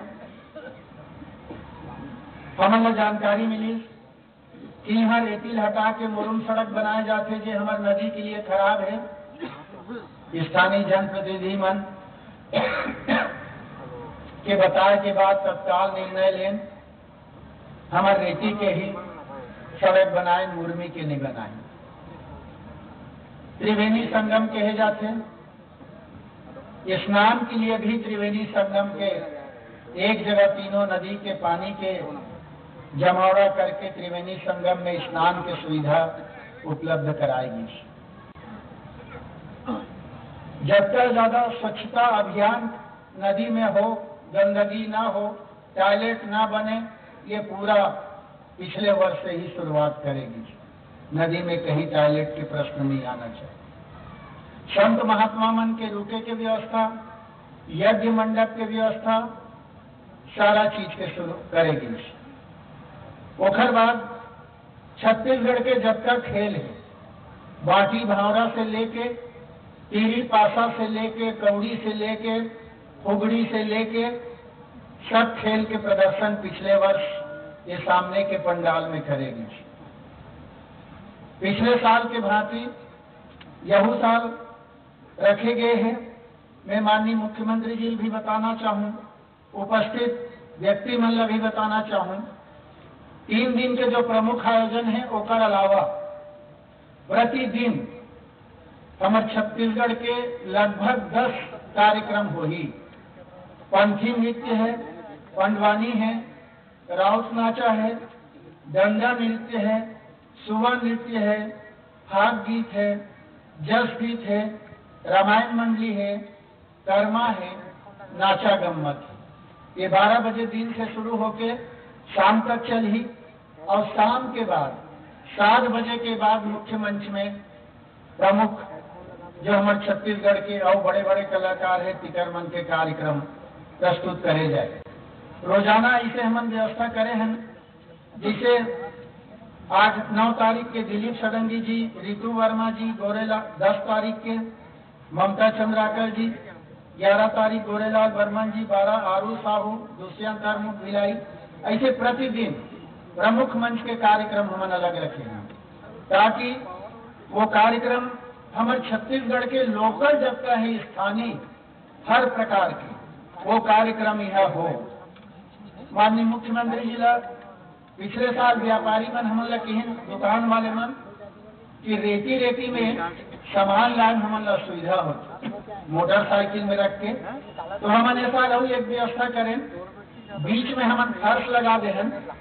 हमन जानकारी मिली कि यहाँ रेती हटा के मुरुम सड़क बनाए जाते जो हमारे नदी के लिए खराब है। स्थानीय जनप्रतिनिधि मन के बताए के बाद तत्काल निर्णय लें हमारे रेती के ही सड़क बनाए, मुरमी के नहीं बनाए। त्रिवेणी संगम कहे जाते हैं। स्नान के लिए भी त्रिवेणी संगम के एक जगह तीनों नदी के पानी के जमावड़ा करके त्रिवेणी संगम में स्नान की सुविधा उपलब्ध कराएगी। जब तक ज्यादा स्वच्छता अभियान नदी में हो, गंदगी ना हो, टॉयलेट ना बने, ये पूरा पिछले वर्ष से ही शुरुआत करेगी। नदी में कहीं टॉयलेट के प्रश्न नहीं आना चाहिए। संत महात्मा मन के रुके के व्यवस्था, यज्ञ मंडप के व्यवस्था, सारा चीज के शुरू करेगी। ओखर बाद छत्तीसगढ़ के जब तक खेल है, बाटी भावरा से लेके, तीरी पासा से लेके, कौड़ी से लेके, फुगड़ी से लेके, सब खेल के प्रदर्शन पिछले वर्ष ये सामने के पंडाल में करेगी। पिछले साल के भांति यहू साल रखे गए हैं। मैं माननीय मुख्यमंत्री जी भी बताना चाहूँ, उपस्थित व्यक्ति मन भी बताना चाहूँ, 3 दिन के जो प्रमुख आयोजन है ओकर अलावा प्रतिदिन हमारे छत्तीसगढ़ के लगभग 10 कार्यक्रम हो ही। पंथी नृत्य है, पंडवानी है, राउत नाचा है, डंडा नृत्य है, सुवा नृत्य है, फाग गीत है, जस गीत है, रामायण मंडली है, कर्मा है, नाचा गम्मत है। ये 12 बजे दिन से शुरू होके शाम तक चली और शाम के बाद 7 बजे के बाद मुख्य मंच में प्रमुख जो हमारे छत्तीसगढ़ के और बड़े बड़े कलाकार है तिकर मन के कार्यक्रम प्रस्तुत करे जाए। रोजाना इसे हम व्यवस्था करे हैं, जिसे आज 9 तारीख के दिलीप सडंगी जी, रितु वर्मा जी गोरेला, 10 तारीख के ममता चंद्राकर जी, 11 तारीख गोरेलाल बर्मन जी, 12 आरू साहू, दुष्यंत भिलाई, ऐसे प्रतिदिन प्रमुख मंच के कार्यक्रम हम अलग रखे हैं ताकि वो कार्यक्रम हमारे छत्तीसगढ़ के लोकल जब का है, स्थानीय हर प्रकार के वो कार्यक्रम यहाँ हो। माननीय मुख्यमंत्री जी ला पिछले साल व्यापारी मन हमन ला कहें, दुकान वाले मन कि रेती में सामान लाए हमन ला सुविधा हो, मोटरसाइकिल में रख के। तो हमन ऐसा रहू एक व्यवस्था करें, बीच में हमन फर्श लगा दे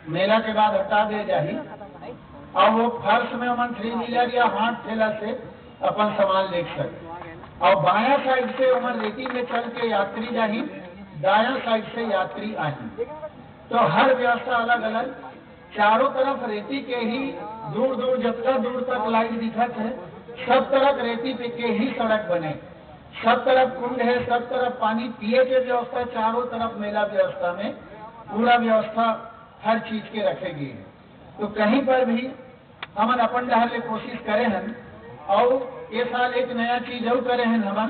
मेला के बाद हटा दे जाही और वो फर्श में मन 3 व्हीलर या हाथ ठेला से अपन सामान ले सके। और बायां साइड से उमर रेती में चल के यात्री जाही, दायां साइड से यात्री आई। तो हर व्यवस्था अलग अलग, चारों तरफ रेती के ही दूर दूर जितना दूर तक लाइट दिखत है, सब तरफ रेती पे के ही सड़क बने, सब तरफ कुंड है, सब तरफ पानी पिए के व्यवस्था, चारों तरफ मेला व्यवस्था में पूरा व्यवस्था हर चीज के रखेगी। तो कहीं पर भी हमन अपन डहर ले कोशिश करे हैं। और ये साल एक नया चीज और करे हैं हमन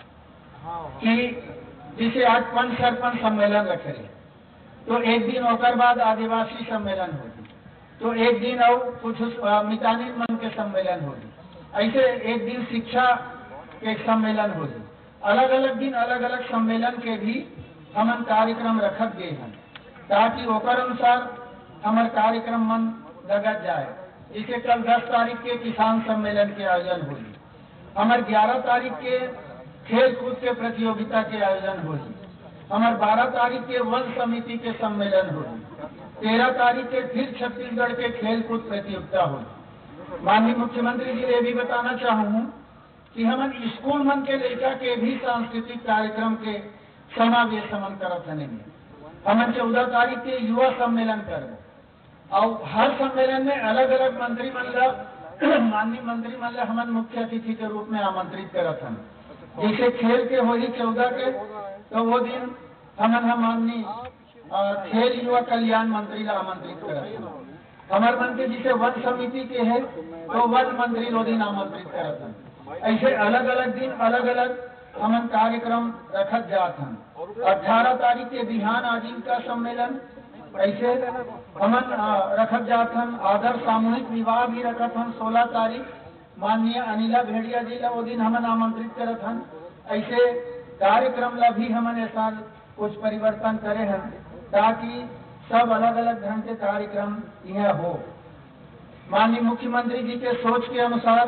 कि जिसे आज पंच सरपंच सम्मेलन रखे, तो एक दिन होकर बाद आदिवासी सम्मेलन होगी, तो एक दिन और कुछ मितानी मन के सम्मेलन होगी, ऐसे एक दिन शिक्षा के सम्मेलन होगी। अलग अलग दिन अलग अलग सम्मेलन के भी हमन कार्यक्रम रखत गए हैं, ताकि ओकर अनुसार हमारे कार्यक्रम मन लगत जाए। जिसे कल 10 तारीख के किसान सम्मेलन के आयोजन होगी, हमारे 11 तारीख के खेल कूद के प्रतियोगिता के आयोजन होगी, हमारे 12 तारीख के वन समिति के सम्मेलन होगी, 13 तारीख के फिर छत्तीसगढ़ के खेल कूद प्रतियोगिता होगी। माननीय मुख्यमंत्री जी ने भी बताना चाहूँ कि हम स्कूल मन के लड़का के भी सांस्कृतिक कार्यक्रम के समावेश हमन करत हने। हमन 14 तारीख के युवा सम्मेलन कर, और हर सम्मेलन में अलग अलग मंत्रिमंडल माननीय मंत्रिमंडल हमन मुख्य अतिथि के रूप में आमंत्रित करत हन। जैसे खेल के होली 14 के, तो वो दिन हमन माननीय खेल युवा कल्याण मंत्री ला आमंत्रित करत हन। हमारे मन के जिसे वन समिति के है, तो वन मंत्री वो दिन आमंत्रित करत हन। ऐसे अलग अलग दिन अलग अलग हमन कार्यक्रम रखत जात हन। 18 तारीख के बिहान आजीविका सम्मेलन ऐसे हमन रखत जात हन। आदर्श सामूहिक विवाह भी रखत हन 16 तारीख, माननीय अनिला भेड़िया जी ला वो दिन हमन आमंत्रित करत हन। ऐसे कार्यक्रम ला भी हमन ऐसा कुछ परिवर्तन करे हैं, ताकि सब अलग अलग ढंग के कार्यक्रम यहाँ हो। माननीय मुख्यमंत्री जी के सोच के अनुसार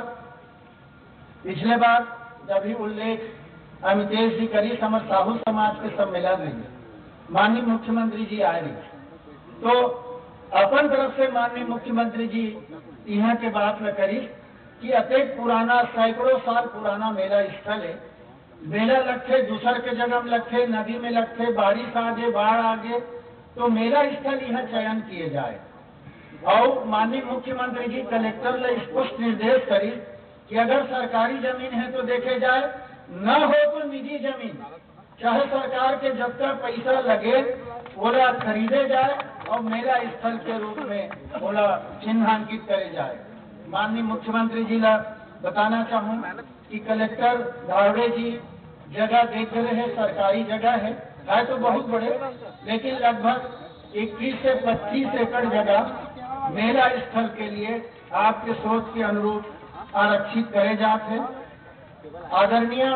पिछले बार जब भी उल्लेख अमितेश जी करी समर साहू समाज के सम्मेलन रही, माननीय मुख्यमंत्री जी आए रही, तो अपन तरफ से माननीय मुख्यमंत्री जी यहाँ के बात न करी कि अत्यंत पुराना सैकड़ों साल पुराना मेला स्थल है। मेला लगते दूसर के जगह में लगते, नदी में लगते, बारिश आगे बाढ़ आगे, तो मेला स्थल यहाँ चयन किए जाए। और माननीय मुख्यमंत्री जी कलेक्टर ने स्पष्ट निर्देश करी कि अगर सरकारी जमीन है तो देखे जाए, न हो तो निजी जमीन, चाहे सरकार के जब तक पैसा लगे ओला खरीदे जाए और मेला स्थल के रूप में ओला चिन्हांकित करे जाए। माननीय मुख्यमंत्री जी ला बताना चाहूँ कि कलेक्टर धावड़े जी जगह देख रहे हैं, सरकारी जगह है तो बहुत बड़े, लेकिन लगभग 21 से 25 एकड़ जगह मेला स्थल के लिए आपके सोच के अनुरूप आरक्षित करे जाते हैं। आदरणीय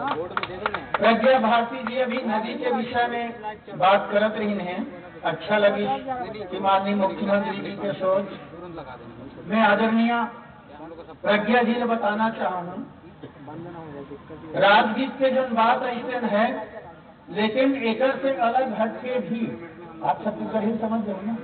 प्रज्ञा भारती जी अभी नदी के विषय में बात करत रही हैं, अच्छा लगी कि माननीय मुख्यमंत्री जी के सोच में आदरणीय प्रज्ञा जी ने बताना चाहूँ, राजगीत के जो बात ऐसे है, लेकिन एकर से अलग हटके भी आप छत्तीसगढ़ी समझ रहे ना,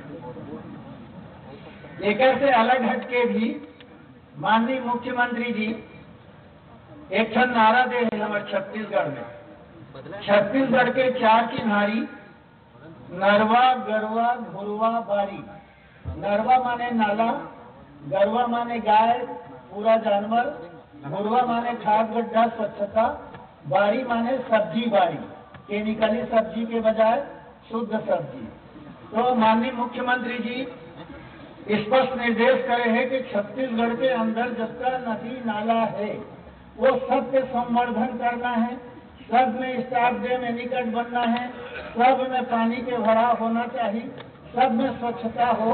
एकर से अलग हटके भी माननीय मुख्यमंत्री जी एक ठन नारा दे है हमारे छत्तीसगढ़ में। छत्तीसगढ़ के 4 चिन्हारी नरवा गरवा घुरवा बारी। नरवा माने नाला, गरवा माने गाय पूरा जानवर, घुरवा माने खाद गड्ढा स्वच्छता, बारी माने सब्जी बारी, केमिकली सब्जी के बजाय शुद्ध सब्जी। तो माननीय मुख्यमंत्री जी स्पष्ट निर्देश करे हैं कि छत्तीसगढ़ के अंदर जितना नदी नाला है वो सब के संवर्धन करना है, सब में स्टाफ डैम एनीकट बनना है, सब में पानी के भराव होना चाहिए, सब में स्वच्छता हो।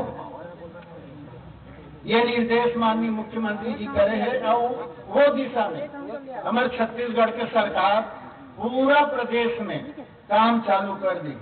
ये निर्देश माननीय मुख्यमंत्री जी करे हैं और वो दिशा में हमारे छत्तीसगढ़ के सरकार पूरा प्रदेश में काम चालू कर दी।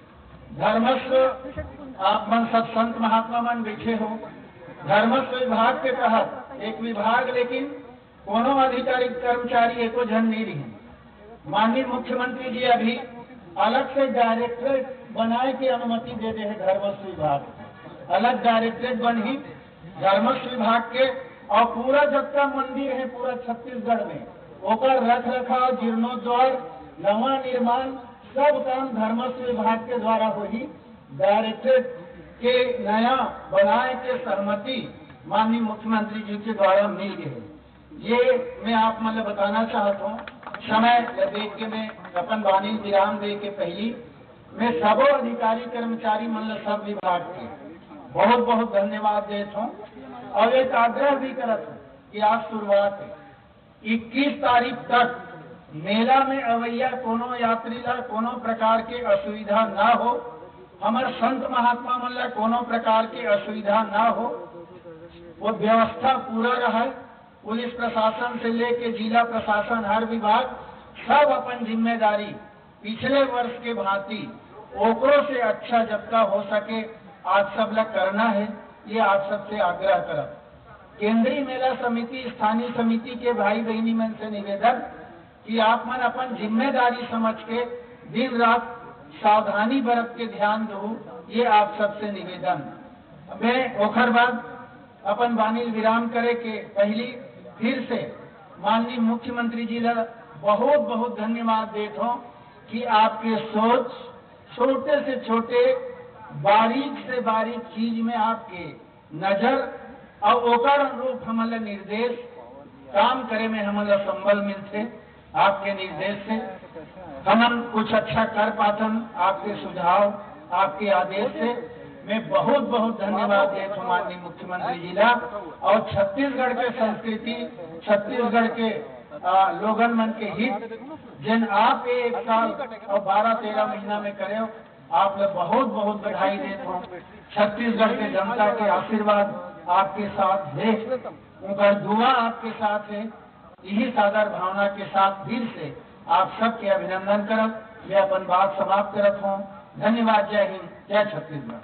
धर्मस्व आप मन सब संत महात्मा मन बैठे हो, धर्मस्व विभाग के तहत एक विभाग, लेकिन कोनो अधिकारी कर्मचारी एको जन नहीं रही। माननीय मुख्यमंत्री जी अभी अलग से डायरेक्टरेट बनाए के अनुमति दे दे है धर्मस्व विभाग, अलग डायरेक्टरेट बनी धर्मस्व विभाग के, और पूरा जितना मंदिर है पूरा छत्तीसगढ़ में ओकर रख रखाव, जीर्णोद्धार, नवा निर्माण सब काम धर्मस्व विभाग के द्वारा होगी। डायरेक्टरेट के नया बनाए के सहमति माननीय मुख्यमंत्री जी के द्वारा मिल गए। ये मैं आप मतलब बताना चाहता हूँ। समय देख के मैं अपन वाणी विराम दे के पहली मैं सबो अधिकारी कर्मचारी मतलब सब विभाग के बहुत बहुत धन्यवाद देता हूँ और एक आग्रह भी करता हूँ कि आज शुरुआत है 21 तारीख तक मेला में अवैया कोनो यात्री ला कोनो प्रकार के असुविधा ना हो, हमारे संत महात्मा मन ला कोनो प्रकार के असुविधा ना हो, वो व्यवस्था पूरा रहे। पुलिस प्रशासन से लेके जिला प्रशासन हर विभाग सब अपन जिम्मेदारी पिछले वर्ष के भांति ओकरों से अच्छा जबका हो सके आज सब लोग करना है। ये आप सबसे आग्रह करब। केंद्रीय मेला समिति स्थानीय समिति के भाई बहनी मन से निवेदन कि आप मन अपन जिम्मेदारी समझ के दिन रात सावधानी बरत के ध्यान दो, ये आप सबसे निवेदन। मैं ओखर बाद अपन वाणी विराम करे के पहली फिर से माननीय मुख्यमंत्री जी ला बहुत बहुत धन्यवाद देता हूँ कि आपके सोच छोटे से छोटे बारीक से बारीक चीज में आपके नजर और ओकर अनुरूप हमारे निर्देश काम करे में हमारा संबल मिलते। आपके निर्देश से हम कुछ अच्छा कर पातन, आपके सुझाव आपके आदेश से मैं बहुत बहुत धन्यवाद देता हूँ माननीय मुख्यमंत्री जी ला। और छत्तीसगढ़ के संस्कृति छत्तीसगढ़ के लोगन मन के हित जिन आप एक साल और 12-13 महीना में करे हो, आप लोग बहुत बहुत बधाई देता हूँ। छत्तीसगढ़ के जनता के आशीर्वाद आपके साथ है, उनका दुआ आपके साथ है। यही सादर भावना के साथ फिर से आप सबके अभिनंदन करब मैं अपन बात समाप्त करत हूँ। धन्यवाद। जय हिंद, जय छत्तीसगढ़।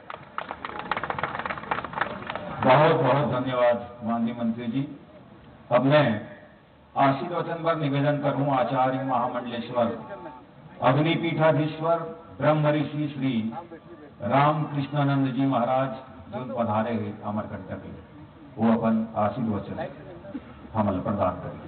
बहुत बहुत धन्यवाद माननीय मंत्री जी। अब मैं आशीर्वचन पर निवेदन करूं आचार्य महामंडलेश्वर अग्निपीठाधीश्वर ब्रह्म ऋषि श्री रामकृष्णानंद जी महाराज जो पधारे हैं अमरकंटक में, वो अपन आशीर्वचन हमल प्रदान करेंगे।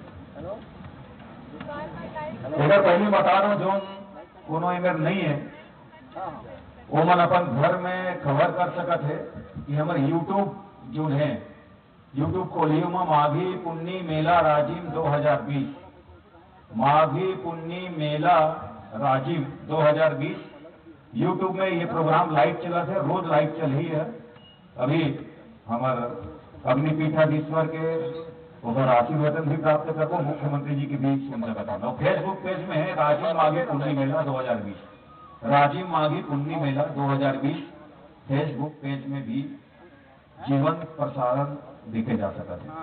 अगर पहले बता रहा हूँ जो कोनो एमर नहीं है वो मन अपन घर में खबर कर सकत है कि हमारे यूट्यूब जो है यूट्यूब खोलियो में माघी पुन्नी मेला राजिम 2020 माघी पुन्नी मेला राजिम 2020 यूट्यूब में ये प्रोग्राम लाइव चला है, रोज लाइव चल ही है। अभी हमारे अग्निपीठाधीश्वर के उधर आशीर्वचन भी प्राप्त करते मुख्यमंत्री जी की भी सुन सकता हूँ। फेसबुक पेज में है राजिम माघी पुन्नी मेला 2020 राजिम माघी पुन्नी मेला 2020 फेसबुक पेज में भी जीवन प्रसारण देखे जा सकता है।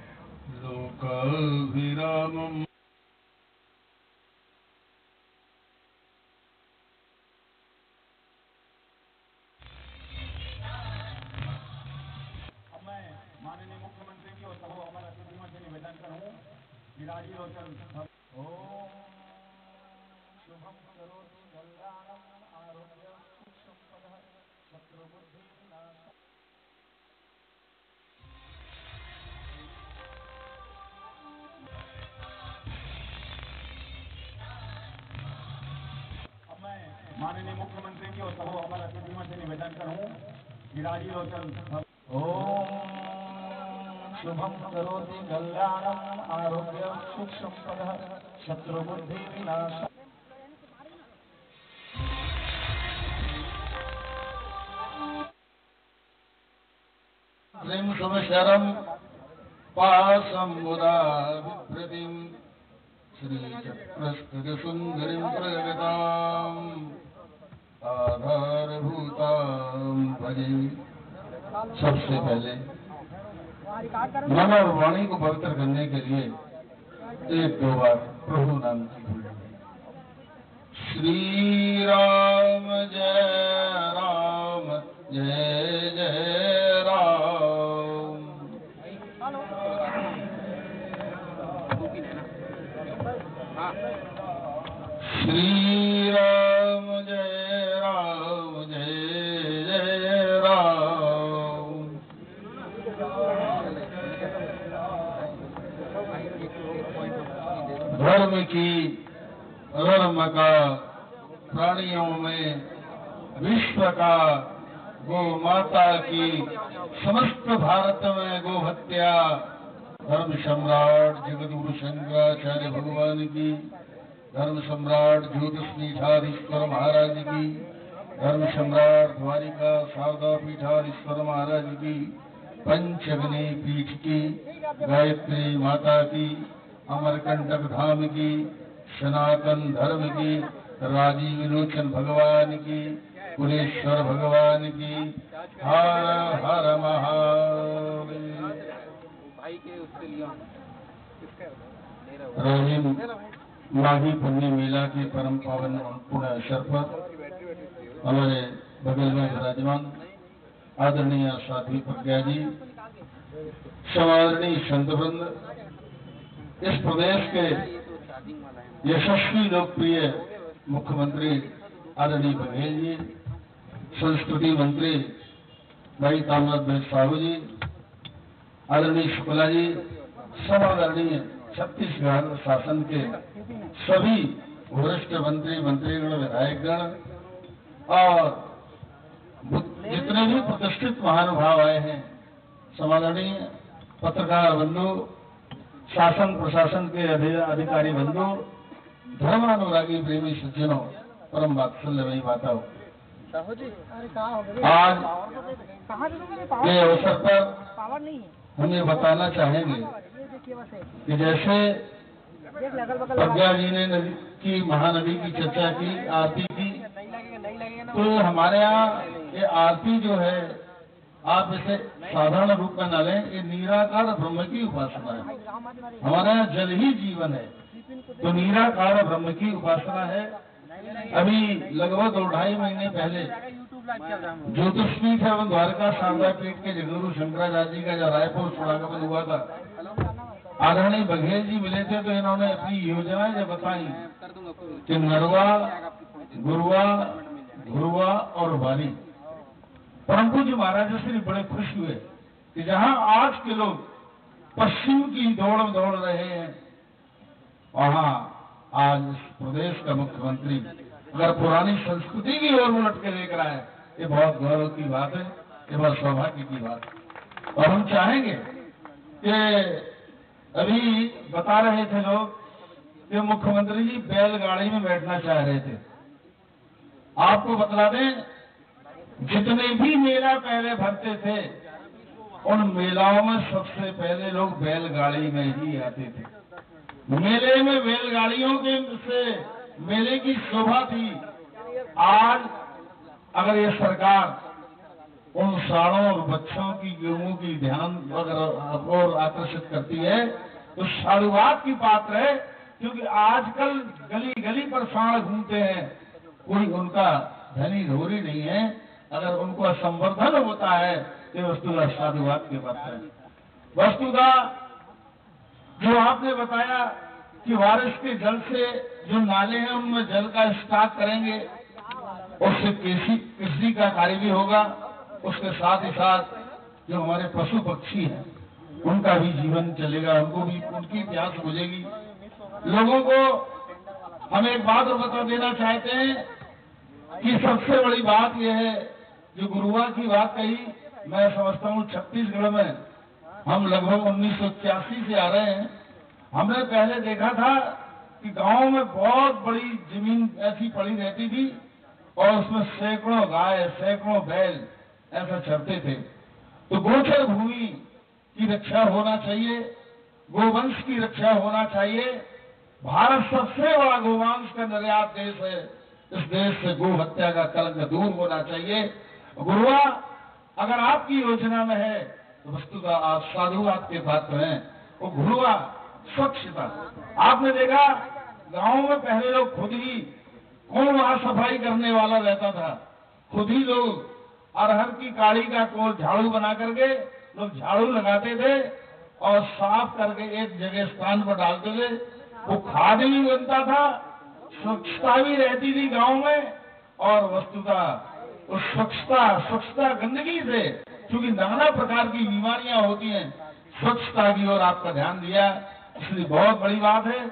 लोकाभिरामम् मैं माननीय मुख्यमंत्री जी और सब हमारा श्रीमान से निवेदन करूं विराजी रोचन ओम शुभम करोति कल्याणम आरोग्य सुख संपदा शत्रु बुद्धि विनाश। अब मैं माननीय मुख्यमंत्री जी और सब हमारा श्रीमान से निवेदन करूं विराजी रोचन ओम शुभम करोति कल्याणम आरोग्य सुख संपदा शत्रु बुद्धि विनाश। श्रीं सुमशरं पासमुदाभिप्रतिं श्रीचक्रस्तुतिसुन्दरीं प्रगताम् आधारभूतां भजे। सबसे पहले मन और वाणी को पवित्र करने के लिए 1-2 बार प्रभु नाम की धूल। श्री राम जय राम जय जय राम। श्री राम धर्म की, धर्म का, प्राणियों में, विश्व का, गो माता की, समस्त भारत में गो हत्या, धर्म सम्राट जगद्गुरु शंकराचार्य भगवान की, धर्म सम्राट ज्योतिषपीठाधीश्वर महाराज की, धर्म सम्राट द्वारिका शारदा पीठाधीश्वर महाराज की, पंचगनी पीठ की, गायत्री माता की, अमरकंटक धाम की, सनातन धर्म की, राजीव विलोचन भगवान की, कुलेश्वर भगवान की, हर हर महादेव। रहीम माघी पुण्य मेला के परम पावन पुण्य अवसर पर हमारे बगल में विराजमान आदरणीय साध्वी प्रज्ञा जी, समादरणीय संतवृंद, इस प्रदेश के यशस्वी लोकप्रिय मुख्यमंत्री आदरणीय बघेल जी, संस्कृति मंत्री भाई ताम्रध्वज साहू जी, आदरणीय शुक्ला जी, सब आदरणीय छत्तीसगढ़ शासन के सभी वरिष्ठ मंत्री, मंत्रीगण, विधायकगण और जितने भी प्रतिष्ठित महानुभाव आए हैं, समादरणीय पत्रकार बंधु, शासन प्रशासन के अधिकारी बंधु, धर्मानुरागी प्रेमी सज्जनों, परम वात्सल्यमयी माताओं, आज के अवसर पर हम ये बताना चाहेंगे कि जैसे प्रज्ञा जी ने नदी की, महानदी की चर्चा की, आरती की, तो हमारे यहाँ ये आरती जो है, आप इसे साधारण रूप में न लें, ये निराकार ब्रह्म की उपासना है। हमारे यहाँ जल ही जीवन है, तो निराकार ब्रह्म की उपासना है। अभी लगभग 2-2.5 महीने पहले ज्योतिषपीठ एवं द्वारका शारदा पीठ के जगद्गुरु शंकराचार्य जी का जो रायपुर समागमन हुआ था, आदरणीय बघेल जी मिले थे, तो इन्होंने अपनी योजनाएं जब बताई कि नरवा, गुरुआ, घुरुआ और वारी। परम पूज्य महाराज श्री बड़े खुश हुए कि जहां आज के लोग पश्चिम की दौड़ रहे हैं, वहां आज इस प्रदेश का मुख्यमंत्री अगर पुरानी संस्कृति की ओर उलट के देख रहा है, ये बहुत गौरव की बात है, ये बहुत सौभाग्य की बात है। और हम चाहेंगे कि अभी बता रहे थे लोग कि मुख्यमंत्री जी बैलगाड़ी में बैठना चाह रहे थे। आपको बतला दें, जितने भी मेला पहले भरते थे, उन मेलाओं में सबसे पहले लोग बैलगाड़ी में ही आते थे। मेले में बैलगाड़ियों के से मेले की शोभा थी। आज अगर ये सरकार उन साड़ों और बच्चों की, गेहूं की ध्यान अगर और आकर्षित करती है, तो साधुवाद की पात्र है, क्योंकि आजकल गली गली पर साड़ घूमते हैं, कोई उनका धनी धोरी नहीं है। अगर उनको संवर्धन होता है तो वस्तुतः साधुवाद के पात्र है। वस्तुतः जो आपने बताया कि बारिश के जल से जो नाले हैं उनमें जल का स्टॉक करेंगे, उससे कृषि का कार्य भी होगा, उसके साथ ही साथ जो हमारे पशु पक्षी हैं उनका भी जीवन चलेगा, उनको भी उनकी प्यास बुझेगी। लोगों को हम एक बात और बता देना चाहते हैं कि सबसे बड़ी बात यह है, जो गुरुवार की बात कही, मैं समझता हूँ छत्तीसगढ़ में हम लगभग 1981 से आ रहे हैं। हमने पहले देखा था कि गांव में बहुत बड़ी जमीन ऐसी पड़ी रहती थी और उसमें सैकड़ों गाय, सैकड़ों बैल ऐसा चरते थे। तो गोचर भूमि की रक्षा होना चाहिए, गोवंश की रक्षा होना चाहिए। भारत सबसे बड़ा गोवंश का निर्यात देश है। इस देश से गो हत्या का कलंक दूर होना चाहिए। गुरुआ अगर आपकी योजना में है तो वस्तुतः आप साधुवाद के पात्र हैं। वो गुरुआ स्वच्छता, आपने देखा गांव में पहले लोग खुद ही, कौन वहां सफाई करने वाला रहता था, खुद ही लोग अरहर की काड़ी का कोल झाड़ू बना करके लोग झाड़ू लगाते थे और साफ करके एक जगह स्थान पर डालते थे। वो खाद भी बनता था, स्वच्छता भी रहती थी गांव में। और वस्तुतः उस स्वच्छता गंदगी से, क्योंकि नाना प्रकार की बीमारियां होती हैं, स्वच्छता की ओर आपका ध्यान दिया, इसलिए बहुत बड़ी बात है।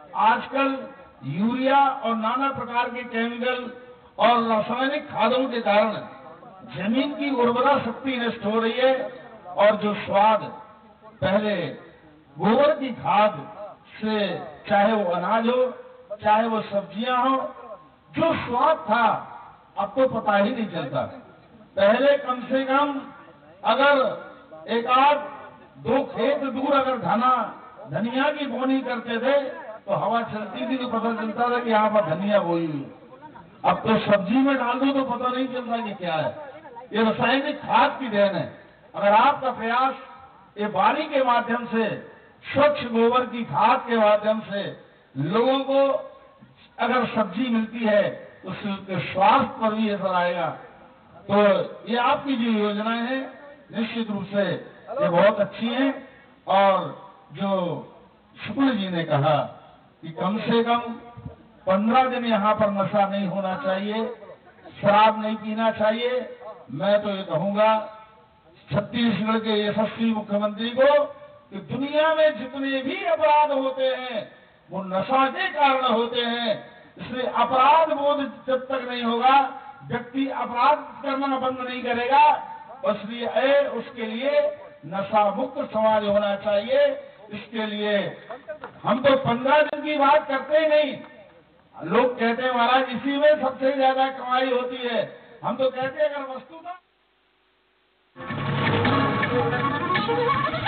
आजकल यूरिया और नाना प्रकार के केमिकल और रासायनिक खादों के कारण जमीन की उर्वरा शक्ति नष्ट हो रही है और जो स्वाद पहले गोबर की खाद से, चाहे वो अनाज हो चाहे वो सब्जियां हो, जो स्वाद था अब तो पता ही नहीं चलता। पहले कम से कम अगर एक आध दो खेत दूर अगर धनिया की बोनी करते थे तो हवा चलती थी तो पता चलता था कि यहाँ पर धनिया बोई हुई। अब तो सब्जी में डाल दो तो पता नहीं चलता कि क्या है। ये रासायनिक खाद की देन है। अगर आपका प्रयास ये बारी के माध्यम से, स्वच्छ गोबर की खाद के माध्यम से लोगों को अगर सब्जी मिलती है तो उसके स्वास्थ्य पर भी असर आएगा। तो ये आपकी जो योजनाएं हैं निश्चित रूप से ये बहुत अच्छी हैं। और जो शुक्ल जी ने कहा कि कम से कम 15 दिन यहाँ पर नशा नहीं होना चाहिए, शराब नहीं पीना चाहिए, मैं तो ये कहूंगा छत्तीसगढ़ के यशस्वी मुख्यमंत्री को कि दुनिया में जितने भी अपराध होते हैं वो नशा के कारण होते हैं। इसलिए अपराध बोध जब तक नहीं होगा, व्यक्ति अपराध करना बंद नहीं करेगा, इसलिए उसके लिए नशा मुक्त समाज होना चाहिए। इसके लिए हम तो 15 दिन की बात करते ही नहीं। लोग कहते हैं महाराज इसी में सबसे ज्यादा कमाई होती है। हम तो कहते हैं अगर वस्तु का